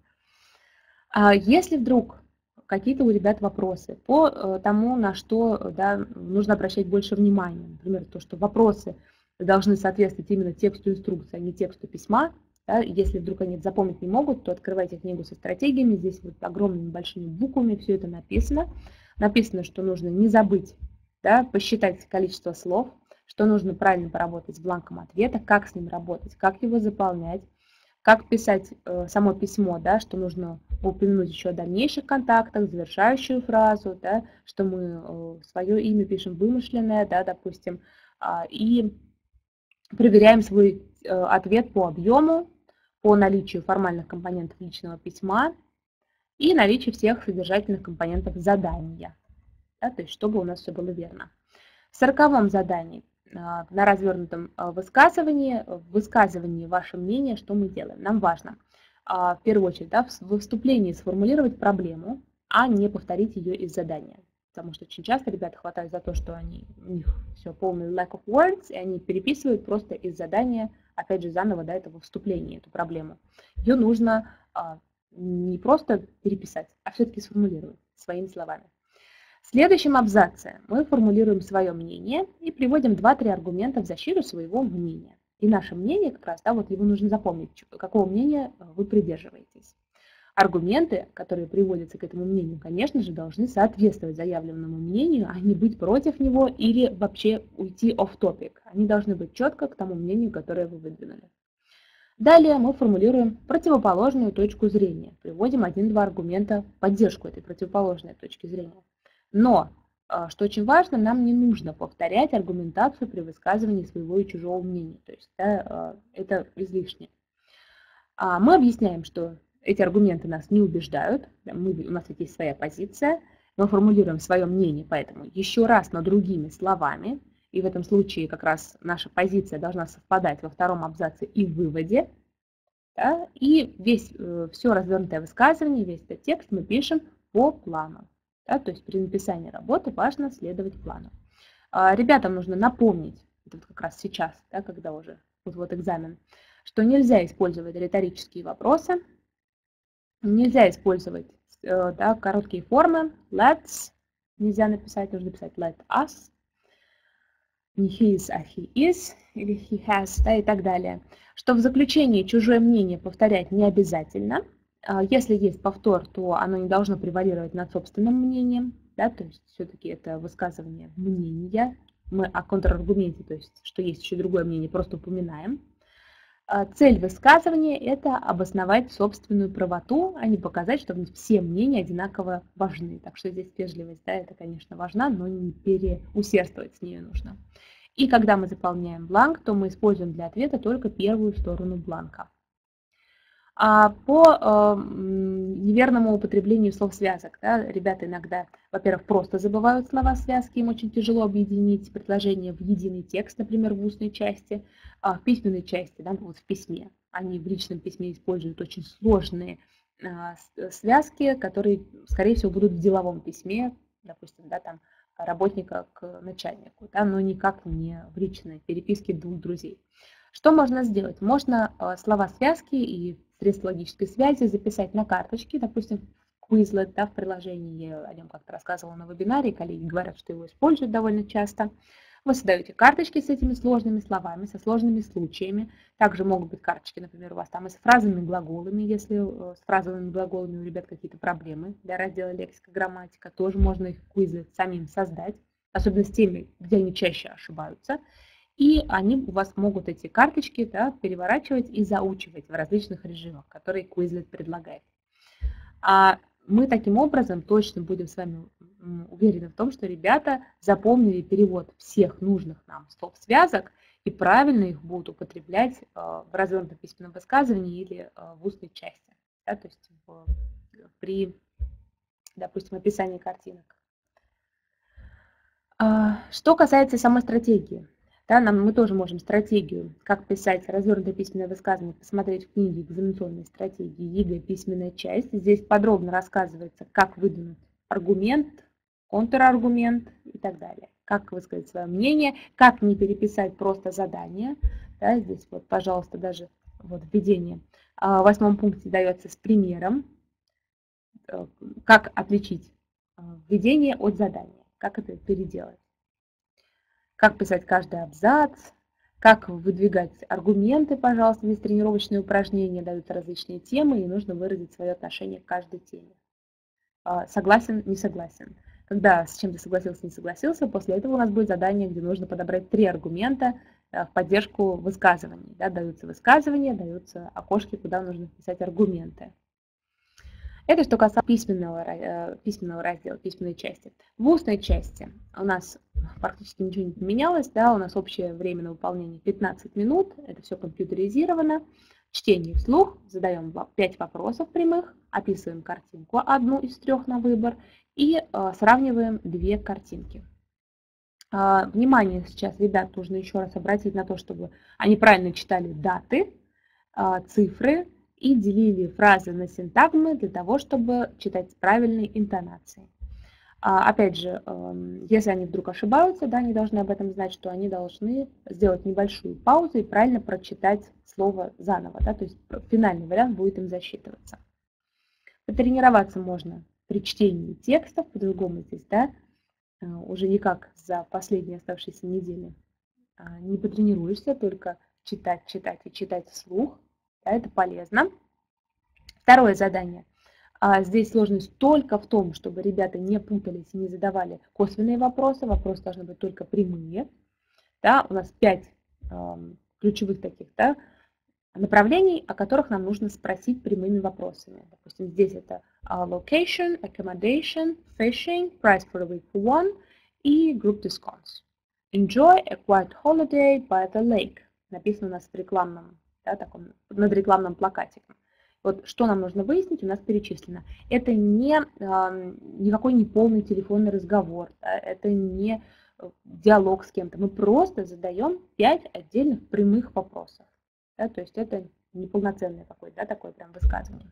А если вдруг какие-то у ребят вопросы по тому, на что, да, нужно обращать больше внимания, например, то, что вопросы должны соответствовать именно тексту инструкции, а не тексту письма. Да, если вдруг они это запомнить не могут, то открывайте книгу со стратегиями, здесь вот огромными большими буквами все это написано. Написано, что нужно не забыть, да, посчитать количество слов, что нужно правильно поработать с бланком ответа, как с ним работать, как его заполнять, как писать э, само письмо, да, что нужно упомянуть еще о дальнейших контактах, завершающую фразу, да, что мы э, свое имя пишем вымышленное, да, допустим, э, и проверяем свой э, ответ по объему, по наличию формальных компонентов личного письма и наличию всех содержательных компонентов задания, да, то есть чтобы у нас все было верно. В сороковом задании на развернутом высказывании, в высказывании ваше мнение, что мы делаем. Нам важно в первую очередь, да, в вступлении сформулировать проблему, а не повторить ее из задания. Потому что очень часто ребята хватают за то, что они, у них все полный lack of words, и они переписывают просто из задания, опять же, заново, да, этого вступления, эту проблему. Ее нужно а, не просто переписать, а все-таки сформулировать своими словами. В следующем абзаце мы формулируем свое мнение и приводим два-три аргумента в защиту своего мнения. И наше мнение как раз, да, вот его нужно запомнить, какого мнения вы придерживаетесь. Аргументы, которые приводятся к этому мнению, конечно же, должны соответствовать заявленному мнению, а не быть против него или вообще уйти off topic. Они должны быть четко к тому мнению, которое вы выдвинули. Далее мы формулируем противоположную точку зрения. Приводим один-два аргумента в поддержку этой противоположной точки зрения. Но, что очень важно, нам не нужно повторять аргументацию при высказывании своего и чужого мнения. То есть, да, это излишне. Мы объясняем, что эти аргументы нас не убеждают, мы, у нас ведь есть своя позиция, мы формулируем свое мнение, поэтому еще раз, но другими словами, и в этом случае как раз наша позиция должна совпадать во втором абзаце и в выводе, да, и весь, все развернутое высказывание, весь этот текст мы пишем по плану. Да, то есть при написании работы важно следовать плану. Ребятам нужно напомнить, это вот как раз сейчас, да, когда уже вот, вот экзамен, что нельзя использовать риторические вопросы, нельзя использовать, да, короткие формы, let's, нельзя написать, нужно писать let us, не his, а he is, или he has, да, и так далее. Что в заключении чужое мнение повторять не обязательно. Если есть повтор, то оно не должно превалировать над собственным мнением, да, то есть все-таки это высказывание мнения. Мы о контраргументе, то есть что есть еще другое мнение, просто упоминаем. Цель высказывания – это обосновать собственную правоту, а не показать, что все мнения одинаково важны. Так что здесь вежливость, да, это, конечно, важна, но не переусердствовать с ней нужно. И когда мы заполняем бланк, то мы используем для ответа только первую сторону бланка. А по э, неверному употреблению слов-связок, да, ребята иногда, во-первых, просто забывают слова-связки, им очень тяжело объединить предложения в единый текст, например, в устной части, а в письменной части, да, вот в письме. Они в личном письме используют очень сложные а, связки, которые, скорее всего, будут в деловом письме, допустим, да, там, работника к начальнику, да, но никак не в личной переписке двух друзей. Что можно сделать? Можно слова-связки и средства логической связи записать на карточке, допустим, Quizlet, да, в приложении, я о нем как-то рассказывала на вебинаре, коллеги говорят, что его используют довольно часто. Вы создаете карточки с этими сложными словами, со сложными случаями. Также могут быть карточки, например, у вас там и с фразовыми глаголами, если с фразовыми глаголами у ребят какие-то проблемы для раздела лексика, грамматика, тоже можно их в Quizlet самим создать, особенно с теми, где они чаще ошибаются. И они у вас могут эти карточки, да, переворачивать и заучивать в различных режимах, которые Quizlet предлагает. А мы таким образом точно будем с вами уверены в том, что ребята запомнили перевод всех нужных нам слов-связок и правильно их будут употреблять в развернутом письменном высказывании или в устной части, да, то есть в, при, допустим, описании картинок. Что касается самой стратегии. Да, нам, мы тоже можем стратегию, как писать развернутое письменное высказывание, посмотреть в книге «Экзаменационные стратегии» ЕГЭ «Письменная часть». Здесь подробно рассказывается, как выдвинуть аргумент, контраргумент и так далее. Как высказать свое мнение, как не переписать просто задание. Да, здесь вот, пожалуйста, даже вот введение. В восьмом пункте дается с примером, как отличить введение от задания, как это переделать. Как писать каждый абзац, как выдвигать аргументы, пожалуйста, здесь тренировочные упражнения, даются различные темы, и нужно выразить свое отношение к каждой теме. Согласен, не согласен. Когда с чем-то согласился, не согласился, после этого у нас будет задание, где нужно подобрать три аргумента в поддержку высказываний. Да, даются высказывания, даются окошки, куда нужно писать аргументы. Это что касается письменного, письменного раздела, письменной части. В устной части у нас практически ничего не поменялось, да, у нас общее время на выполнение пятнадцать минут, это все компьютеризировано. Чтение вслух, задаем пять вопросов прямых, описываем картинку, одну из трех на выбор, и э, сравниваем две картинки. Э, внимание сейчас, ребят, нужно еще раз обратить на то, чтобы они правильно читали даты, э, цифры, и делили фразы на синтагмы для того, чтобы читать с правильной интонацией. Опять же, если они вдруг ошибаются, да, они должны об этом знать, что они должны сделать небольшую паузу и правильно прочитать слово заново. Да, то есть финальный вариант будет им засчитываться. Потренироваться можно при чтении текстов, по-другому здесь, да, уже никак за последние оставшиеся недели не потренируешься, только читать, читать и читать вслух. Да, это полезно. Второе задание. Здесь сложность только в том, чтобы ребята не путались и не задавали косвенные вопросы. Вопросы должны быть только прямые. Да, у нас пять э, ключевых таких, да, направлений, о которых нам нужно спросить прямыми вопросами. Допустим, здесь это location, accommodation, fishing, price for a week for one и group discounts. Enjoy a quiet holiday by the lake. Написано у нас в рекламном, да, таком, над рекламным плакатиком. Вот что нам нужно выяснить, у нас перечислено. Это не, э, никакой не полный телефонный разговор, да, это не диалог с кем-то. Мы просто задаем пять отдельных прямых вопросов. Да, то есть это неполноценное какое-то, да, такое прям высказывание.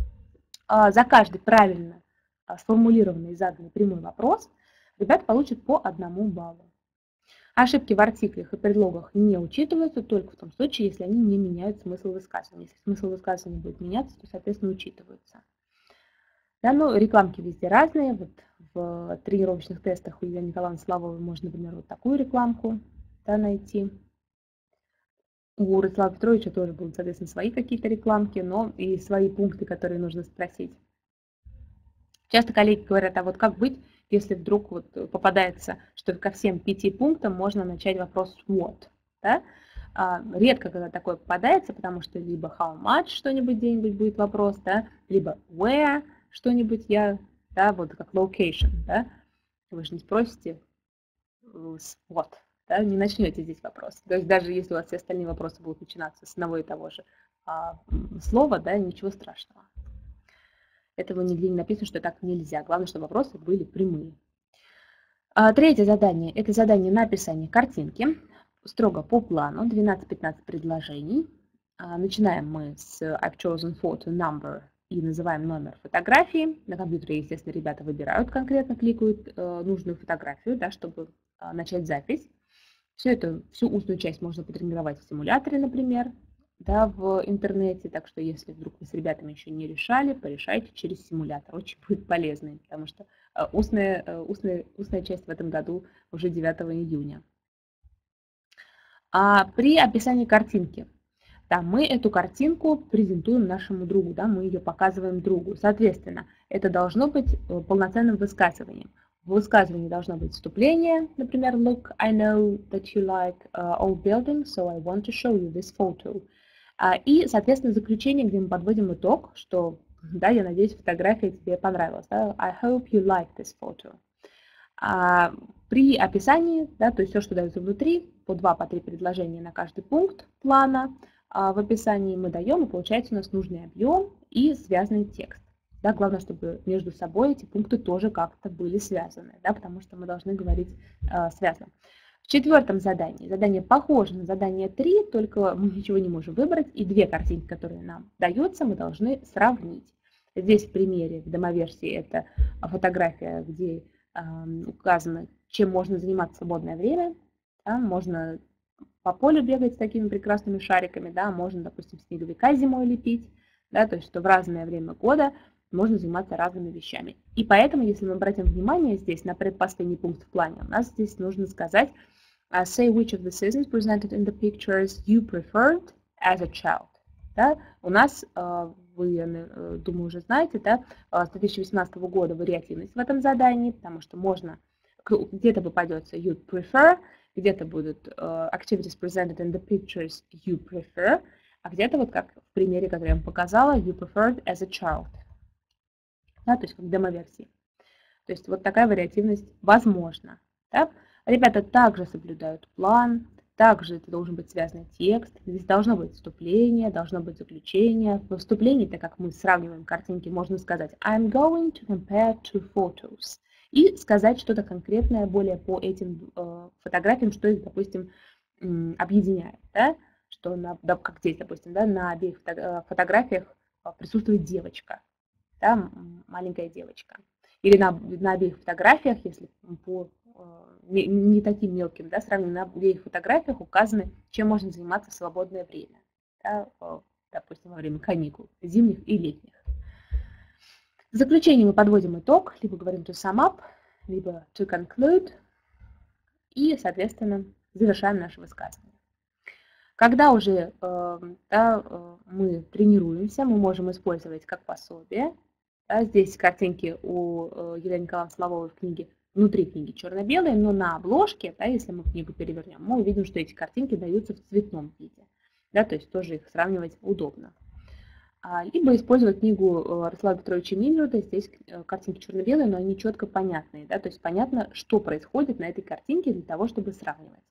А за каждый правильно сформулированный и заданный прямой вопрос ребята получат по одному баллу. Ошибки в артиклях и предлогах не учитываются только в том случае, если они не меняют смысл высказывания. Если смысл высказывания будет меняться, то, соответственно, учитываются. Да, ну, рекламки везде разные. Вот в тренировочных тестах у Елены Николаевны Славовой можно, например, вот такую рекламку, да, найти. У Ростислава Петровича тоже будут, соответственно, свои какие-то рекламки, но и свои пункты, которые нужно спросить. Часто коллеги говорят, а вот как быть, если вдруг вот попадается, что ко всем пяти пунктам можно начать вопрос what. Да? А, редко, когда такое попадается, потому что либо how much что-нибудь где-нибудь будет вопрос, да? Либо where что-нибудь я, да, вот как location. Да? Вы же не спросите с what, да? Не начнете здесь вопрос. То есть даже если у вас все остальные вопросы будут начинаться с одного и того же слово, да, ничего страшного. Этого нигде не написано, что так нельзя. Главное, чтобы вопросы были прямые. Третье задание – это задание на описание картинки. Строго по плану, двенадцать-пятнадцать предложений. Начинаем мы с I've chosen photo number и называем номер фотографии. На компьютере, естественно, ребята выбирают конкретно, кликают нужную фотографию, да, чтобы начать запись. Все это, всю устную часть можно потренировать в симуляторе, например, да, в интернете. Так что, если вдруг вы с ребятами еще не решали, порешайте через симулятор. Очень будет полезно, потому что устная, устная, устная часть в этом году уже девятого июня. А при описании картинки, да, мы эту картинку презентуем нашему другу, да, мы ее показываем другу. Соответственно, это должно быть полноценным высказыванием. В высказывании должно быть вступление, например, look, I know that you like uh, old buildings, so I want to show you this photo. Uh, и, соответственно, заключение, где мы подводим итог, что, да, я надеюсь, фотография тебе понравилась. Да? I hope you like this photo. Uh, при описании, да, то есть все, что дается внутри, по два, по три предложения на каждый пункт плана, uh, в описании мы даем, и получается у нас нужный объем и связанный текст. Да, главное, чтобы между собой эти пункты тоже как-то были связаны, да, потому что мы должны говорить э, связано. В четвертом задании, задание похоже на задание три, только мы ничего не можем выбрать, и две картинки, которые нам даются, мы должны сравнить. Здесь в примере, в демоверсии, это фотография, где э, указано, чем можно заниматься в свободное время. Да, можно по полю бегать с такими прекрасными шариками, да, можно, допустим, снеговика зимой лепить, да, то есть что в разное время года можно заниматься разными вещами. И поэтому, если мы обратим внимание здесь на предпоследний пункт в плане, у нас здесь нужно сказать uh, say which of the seasons presented in the pictures you preferred as a child. Да? У нас, uh, вы, uh, думаю, уже знаете, да, uh, с две тысячи восемнадцатого года вариативность в этом задании, потому что можно, где-то попадется you'd prefer, где-то будут uh, activities presented in the pictures you prefer, а где-то вот как в примере, который я вам показала, you preferred as a child. Да, то есть как демоверсии. То есть вот такая вариативность возможна. Да? Ребята также соблюдают план, также это должен быть связанный текст, здесь должно быть вступление, должно быть заключение. Во вступлении, так как мы сравниваем картинки, можно сказать I'm going to compare two photos. И сказать что-то конкретное более по этим э, фотографиям, что их, допустим, э, объединяет. Да? Что на, да, как здесь, допустим, да, на обеих фото фотографиях присутствует девочка. Да, маленькая девочка. Или на, на обеих фотографиях, если по не, не таким мелким, да, сравним, на обеих фотографиях указаны, чем можно заниматься в свободное время. Да, допустим, во время каникул, зимних и летних. В заключение мы подводим итог, либо говорим to sum up, либо to conclude, и, соответственно, завершаем наше высказывание. Когда уже э, да, мы тренируемся, мы можем использовать как пособие. Да, здесь картинки у э, Елены Николаевны Славовой в книге, внутри книги черно-белые, но на обложке, да, если мы книгу перевернем, мы увидим, что эти картинки даются в цветном виде. Да, то есть тоже их сравнивать удобно. А, либо использовать книгу Ростислава Петровича Мильрода. Здесь картинки черно-белые, но они четко понятные. Да, то есть понятно, что происходит на этой картинке для того, чтобы сравнивать.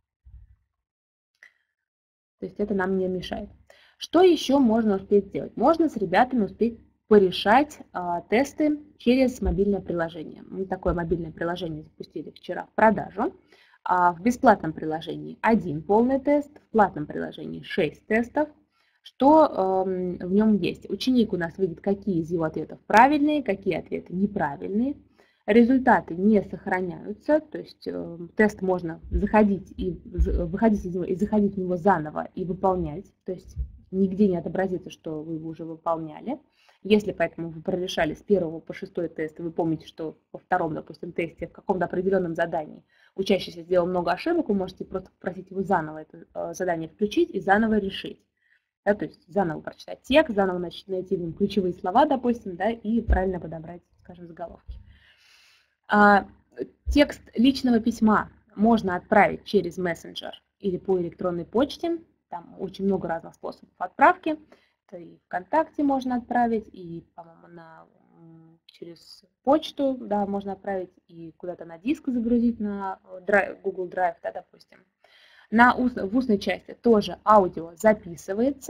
То есть это нам не мешает. Что еще можно успеть сделать? Можно с ребятами успеть порешать а, тесты через мобильное приложение. Мы такое мобильное приложение запустили вчера в продажу. А в бесплатном приложении один полный тест, в платном приложении шесть тестов. Что э, в нем есть? Ученик у нас видит, какие из его ответов правильные, какие ответы неправильные. Результаты не сохраняются, то есть э, тест можно заходить и выходить из него и заходить в него заново и выполнять, то есть нигде не отобразится, что вы его уже выполняли. Если поэтому вы прорешали с первого по шестой тест, и вы помните, что во втором, допустим, тесте в каком-то определенном задании учащийся сделал много ошибок, вы можете просто попросить его заново это э, задание включить и заново решить. Да, то есть заново прочитать текст, заново найти в нем ключевые слова, допустим, да, и правильно подобрать, скажем, заголовки. А, текст личного письма можно отправить через мессенджер или по электронной почте. Там очень много разных способов отправки. Это и ВКонтакте можно отправить, и, по-моему, на, через почту, да, можно отправить, и куда-то на диск загрузить, на Google Drive, да, допустим. На, в устной части тоже аудио записывается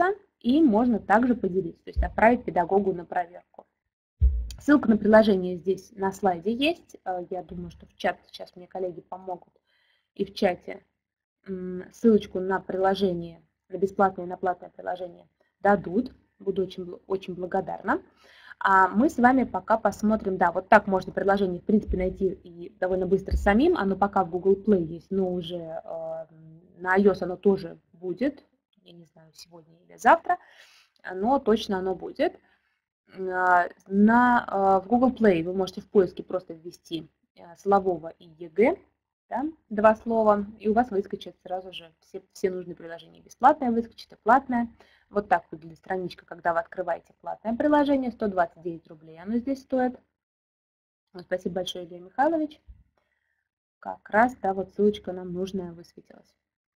и можно также поделиться, то есть отправить педагогу на проверку. Ссылка на приложение здесь на слайде есть. Я думаю, что в чат сейчас мне коллеги помогут. И в чате ссылочку на приложение, на бесплатное и на платное приложение дадут. Буду очень, очень благодарна. А мы с вами пока посмотрим, да, вот так можно приложение, в принципе, найти и довольно быстро самим. Оно пока в Google Play есть, но уже э, на iOS оно тоже будет. Я не знаю, сегодня или завтра, но точно оно будет. На, в Google Play вы можете в поиске просто ввести Словово и ЕГЭ, да, два слова, и у вас выскочит сразу же все, все нужные приложения. Бесплатное выскочит и платное. Вот так выглядит страничка, когда вы открываете платное приложение. сто двадцать девять рублей оно здесь стоит. Спасибо большое, Илья Михайлович. Как раз, да, вот ссылочка нам нужная высветилась.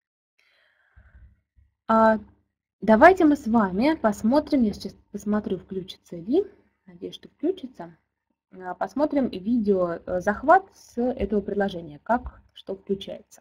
А, давайте мы с вами посмотрим, я сейчас посмотрю, включится ли, надеюсь, что включится. Посмотрим видео захват с этого приложения, как что включается.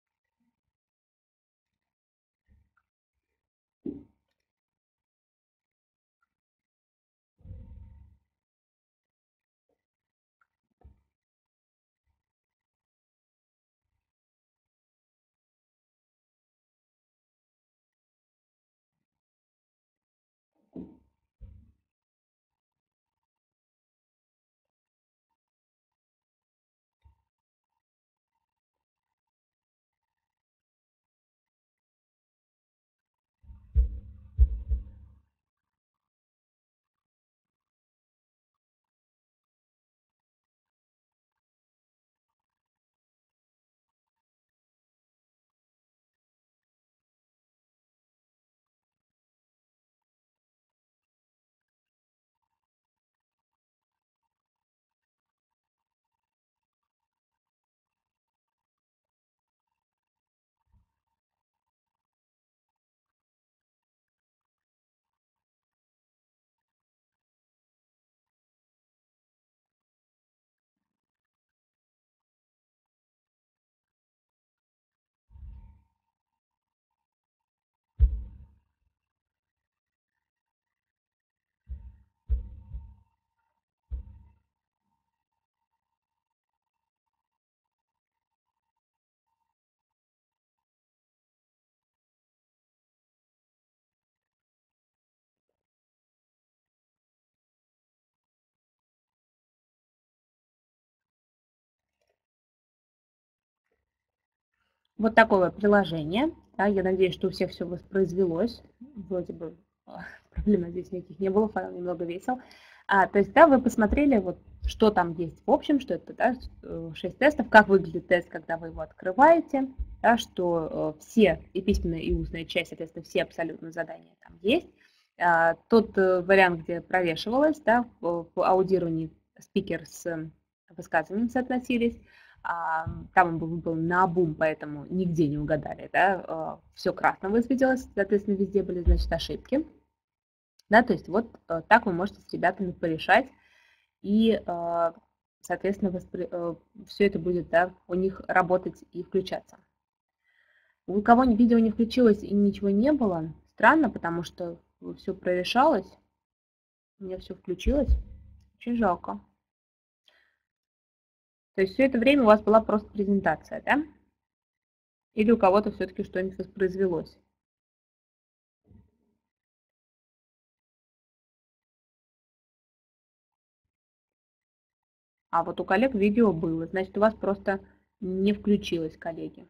Вот такое приложение. Да, я надеюсь, что у всех все воспроизвелось. Вроде бы проблем здесь никаких не было, файл немного весел. А, то есть, да, вы посмотрели, вот, что там есть в общем, что это, да, шесть тестов, как выглядит тест, когда вы его открываете, да, что э, все, и письменная, и устная часть, соответственно, все абсолютно задания там есть. А, тот э, вариант, где провешивалось, да, в, в аудировании спикер с высказыванием соотносились, там он был выполнен наобум, поэтому нигде не угадали, да, все красным высветилось, соответственно, везде были, значит, ошибки, да, то есть вот так вы можете с ребятами порешать, и, соответственно, воспри... все это будет, да, у них работать и включаться. У кого видео не включилось и ничего не было, странно, потому что все прорешалось, у меня все включилось, очень жалко. То есть все это время у вас была просто презентация, да? Или у кого-то все-таки что-нибудь воспроизвелось? А вот у коллег видео было, значит, у вас просто не включилось, коллеги.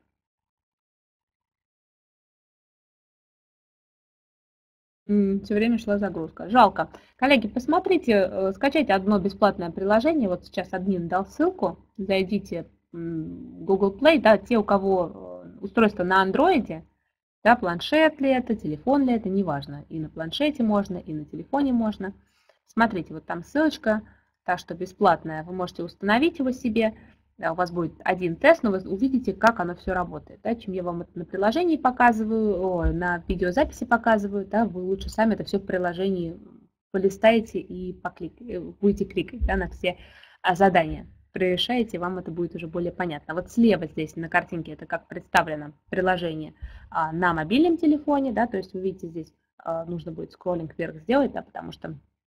Все время шла загрузка. Жалко. Коллеги, посмотрите, скачайте одно бесплатное приложение. Вот сейчас админ дал ссылку. Зайдите в Google Play, да, те, у кого устройство на андроиде, да, планшет ли это, телефон ли это, неважно. И на планшете можно, и на телефоне можно. Смотрите, вот там ссылочка, та, что бесплатная. Вы можете установить его себе. Да, у вас будет один тест, но вы увидите, как оно все работает. Да, чем я вам это на приложении показываю, о, на видеозаписи показываю, да, вы лучше сами это все в приложении полистаете и поклик, будете кликать, да, на все задания. Прорешаете, вам это будет уже более понятно. Вот слева здесь на картинке это как представлено приложение на мобильном телефоне, да, то есть вы видите здесь нужно будет скроллинг вверх сделать, да, потому что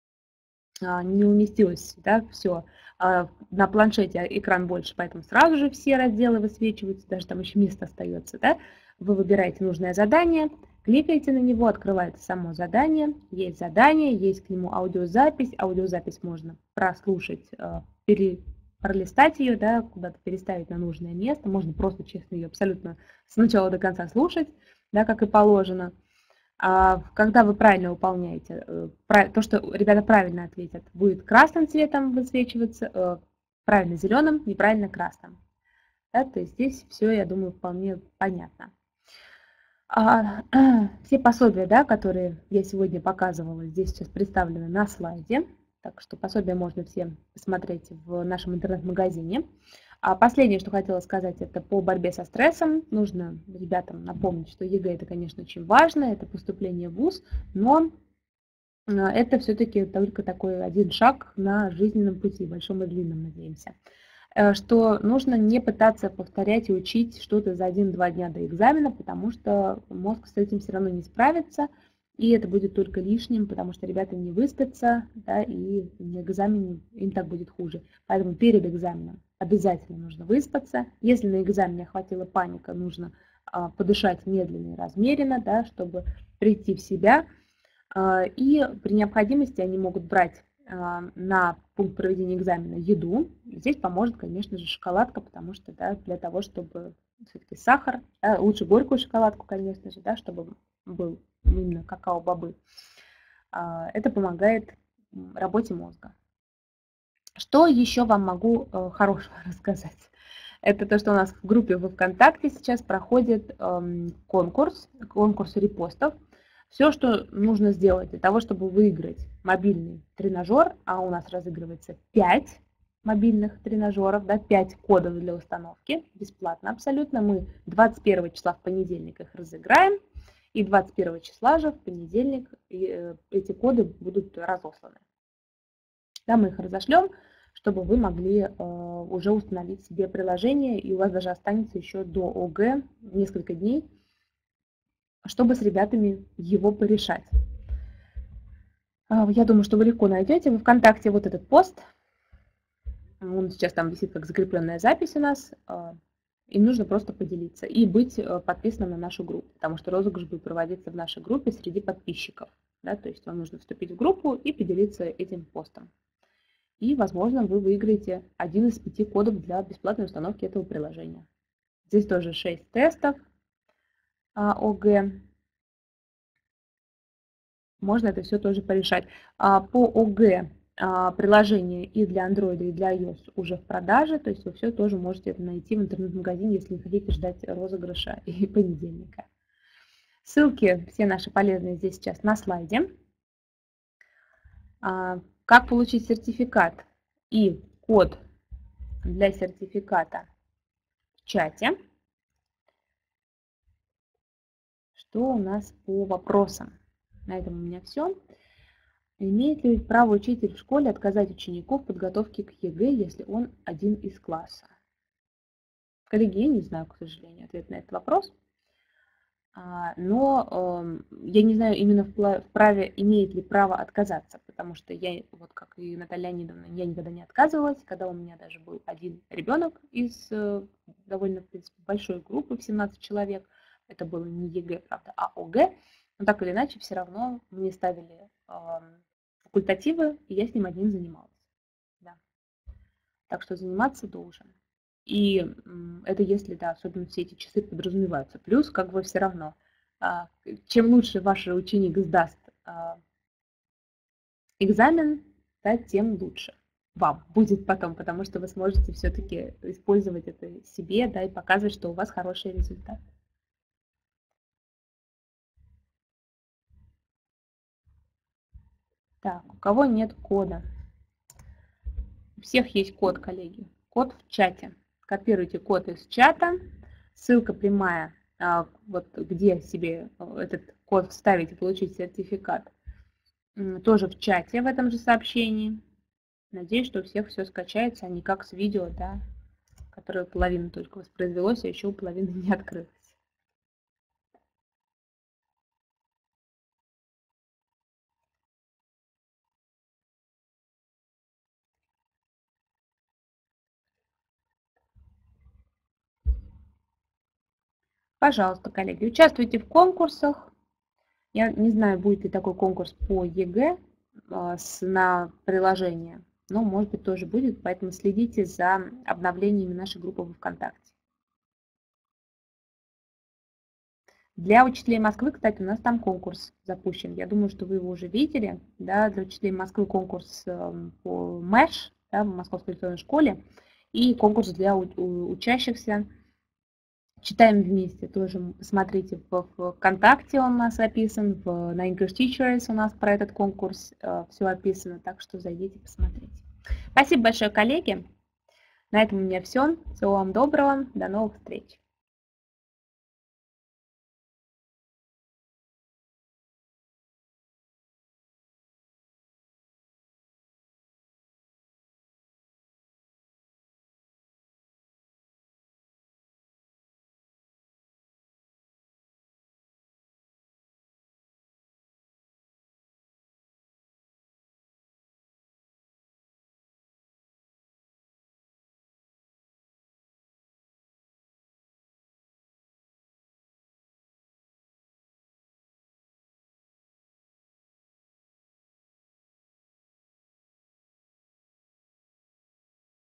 не уместилось, да, все. На планшете экран больше, поэтому сразу же все разделы высвечиваются, даже там еще место остается, да. Вы выбираете нужное задание, кликаете на него, открывается само задание, есть задание, есть к нему аудиозапись, аудиозапись можно прослушать, пере, пролистать ее, да, куда-то переставить на нужное место, можно просто, честно, ее абсолютно с начала до конца слушать, да, как и положено. А когда вы правильно выполняете, то, что ребята правильно ответят, будет красным цветом высвечиваться, правильно зеленым, неправильно красным. Да, то есть здесь все, я думаю, вполне понятно. А, все пособия, да, которые я сегодня показывала, здесь сейчас представлены на слайде. Так что пособия можно все посмотреть в нашем интернет-магазине. А последнее, что хотела сказать, это по борьбе со стрессом. Нужно ребятам напомнить, что ЕГЭ это, конечно, очень важно, это поступление в вуз, но это все-таки только такой один шаг на жизненном пути, большом и длинном, надеемся. Что нужно не пытаться повторять и учить что-то за один-два дня до экзамена, потому что мозг с этим все равно не справится, и это будет только лишним, потому что ребята не выспятся, да, и на экзамене им так будет хуже. Поэтому перед экзаменом обязательно нужно выспаться. Если на экзамене охватила паника, нужно а, подышать медленно и размеренно, да, чтобы прийти в себя. А, и при необходимости они могут брать на пункт проведения экзамена еду. Здесь поможет, конечно же, шоколадка, потому что, да, для того, чтобы все-таки сахар, да, лучше горькую шоколадку, конечно же, да, чтобы был именно какао-бобы. Это помогает работе мозга. Что еще вам могу хорошего рассказать? Это то, что у нас в группе во ВКонтакте сейчас проходит конкурс, конкурс репостов. Все, что нужно сделать для того, чтобы выиграть мобильный тренажер, а у нас разыгрывается пять мобильных тренажеров, да, пять кодов для установки, бесплатно абсолютно. Мы двадцать первого числа в понедельник их разыграем, и двадцать первого числа же в понедельник эти коды будут разосланы. Да, мы их разошлем, чтобы вы могли э, уже установить себе приложение, и у вас даже останется еще до ОГЭ несколько дней, чтобы с ребятами его порешать. Я думаю, что вы легко найдете в ВКонтакте вот этот пост. Он сейчас там висит как закрепленная запись у нас. И нужно просто поделиться и быть подписанным на нашу группу, потому что розыгрыш будет проводиться в нашей группе среди подписчиков. Да, то есть вам нужно вступить в группу и поделиться этим постом. И, возможно, вы выиграете один из пяти кодов для бесплатной установки этого приложения. Здесь тоже шесть тестов ОГЭ. Можно это все тоже порешать. По ОГЭ приложение и для Android, и для iOS уже в продаже, то есть вы все тоже можете это найти в интернет-магазине, если не хотите ждать розыгрыша и понедельника. Ссылки все наши полезные здесь сейчас на слайде. Как получить сертификат и код для сертификата в чате. Что у нас по вопросам? На этом у меня все. Имеет ли право учитель в школе отказать ученику в подготовке к ЕГЭ, если он один из класса? Коллеги, я не знаю, к сожалению, ответ на этот вопрос. Но я не знаю именно в праве, имеет ли право отказаться, потому что я, вот как и Наталья Леонидовна, я никогда не отказывалась, когда у меня даже был один ребенок из довольно, в принципе, большой группы в семнадцать человек. Это было не ЕГЭ, правда, а ОГЭ. Но так или иначе, все равно мне ставили факультативы, и я с ним одним занималась. Да. Так что заниматься должен. И это если, да, особенно все эти часы подразумеваются. Плюс, как бы все равно, чем лучше ваш ученик сдаст экзамен, да, тем лучше вам будет потом, потому что вы сможете все-таки использовать это себе, да, и показывать, что у вас хороший результат. Так, у кого нет кода? У всех есть код, коллеги. Код в чате. Копируйте код из чата. Ссылка прямая, вот где себе этот код вставить и получить сертификат, тоже в чате в этом же сообщении. Надеюсь, что у всех все скачается, а не как с видео, да, которое половина только воспроизвелось, а еще половина не открылась. Пожалуйста, коллеги, участвуйте в конкурсах. Я не знаю, будет ли такой конкурс по ЕГЭ на приложение, но, может быть, тоже будет, поэтому следите за обновлениями нашей группы в ВКонтакте. Для учителей Москвы, кстати, у нас там конкурс запущен. Я думаю, что вы его уже видели. Да, для учителей Москвы конкурс по МЭШ, да, в Московской электронной школе, и конкурс для учащихся. Читаем вместе, тоже посмотрите в ВКонтакте, он у нас описан, в, на English Teachers у нас про этот конкурс э, все описано, так что зайдите, посмотрите. Спасибо большое, коллеги. На этом у меня все. Всего вам доброго, до новых встреч.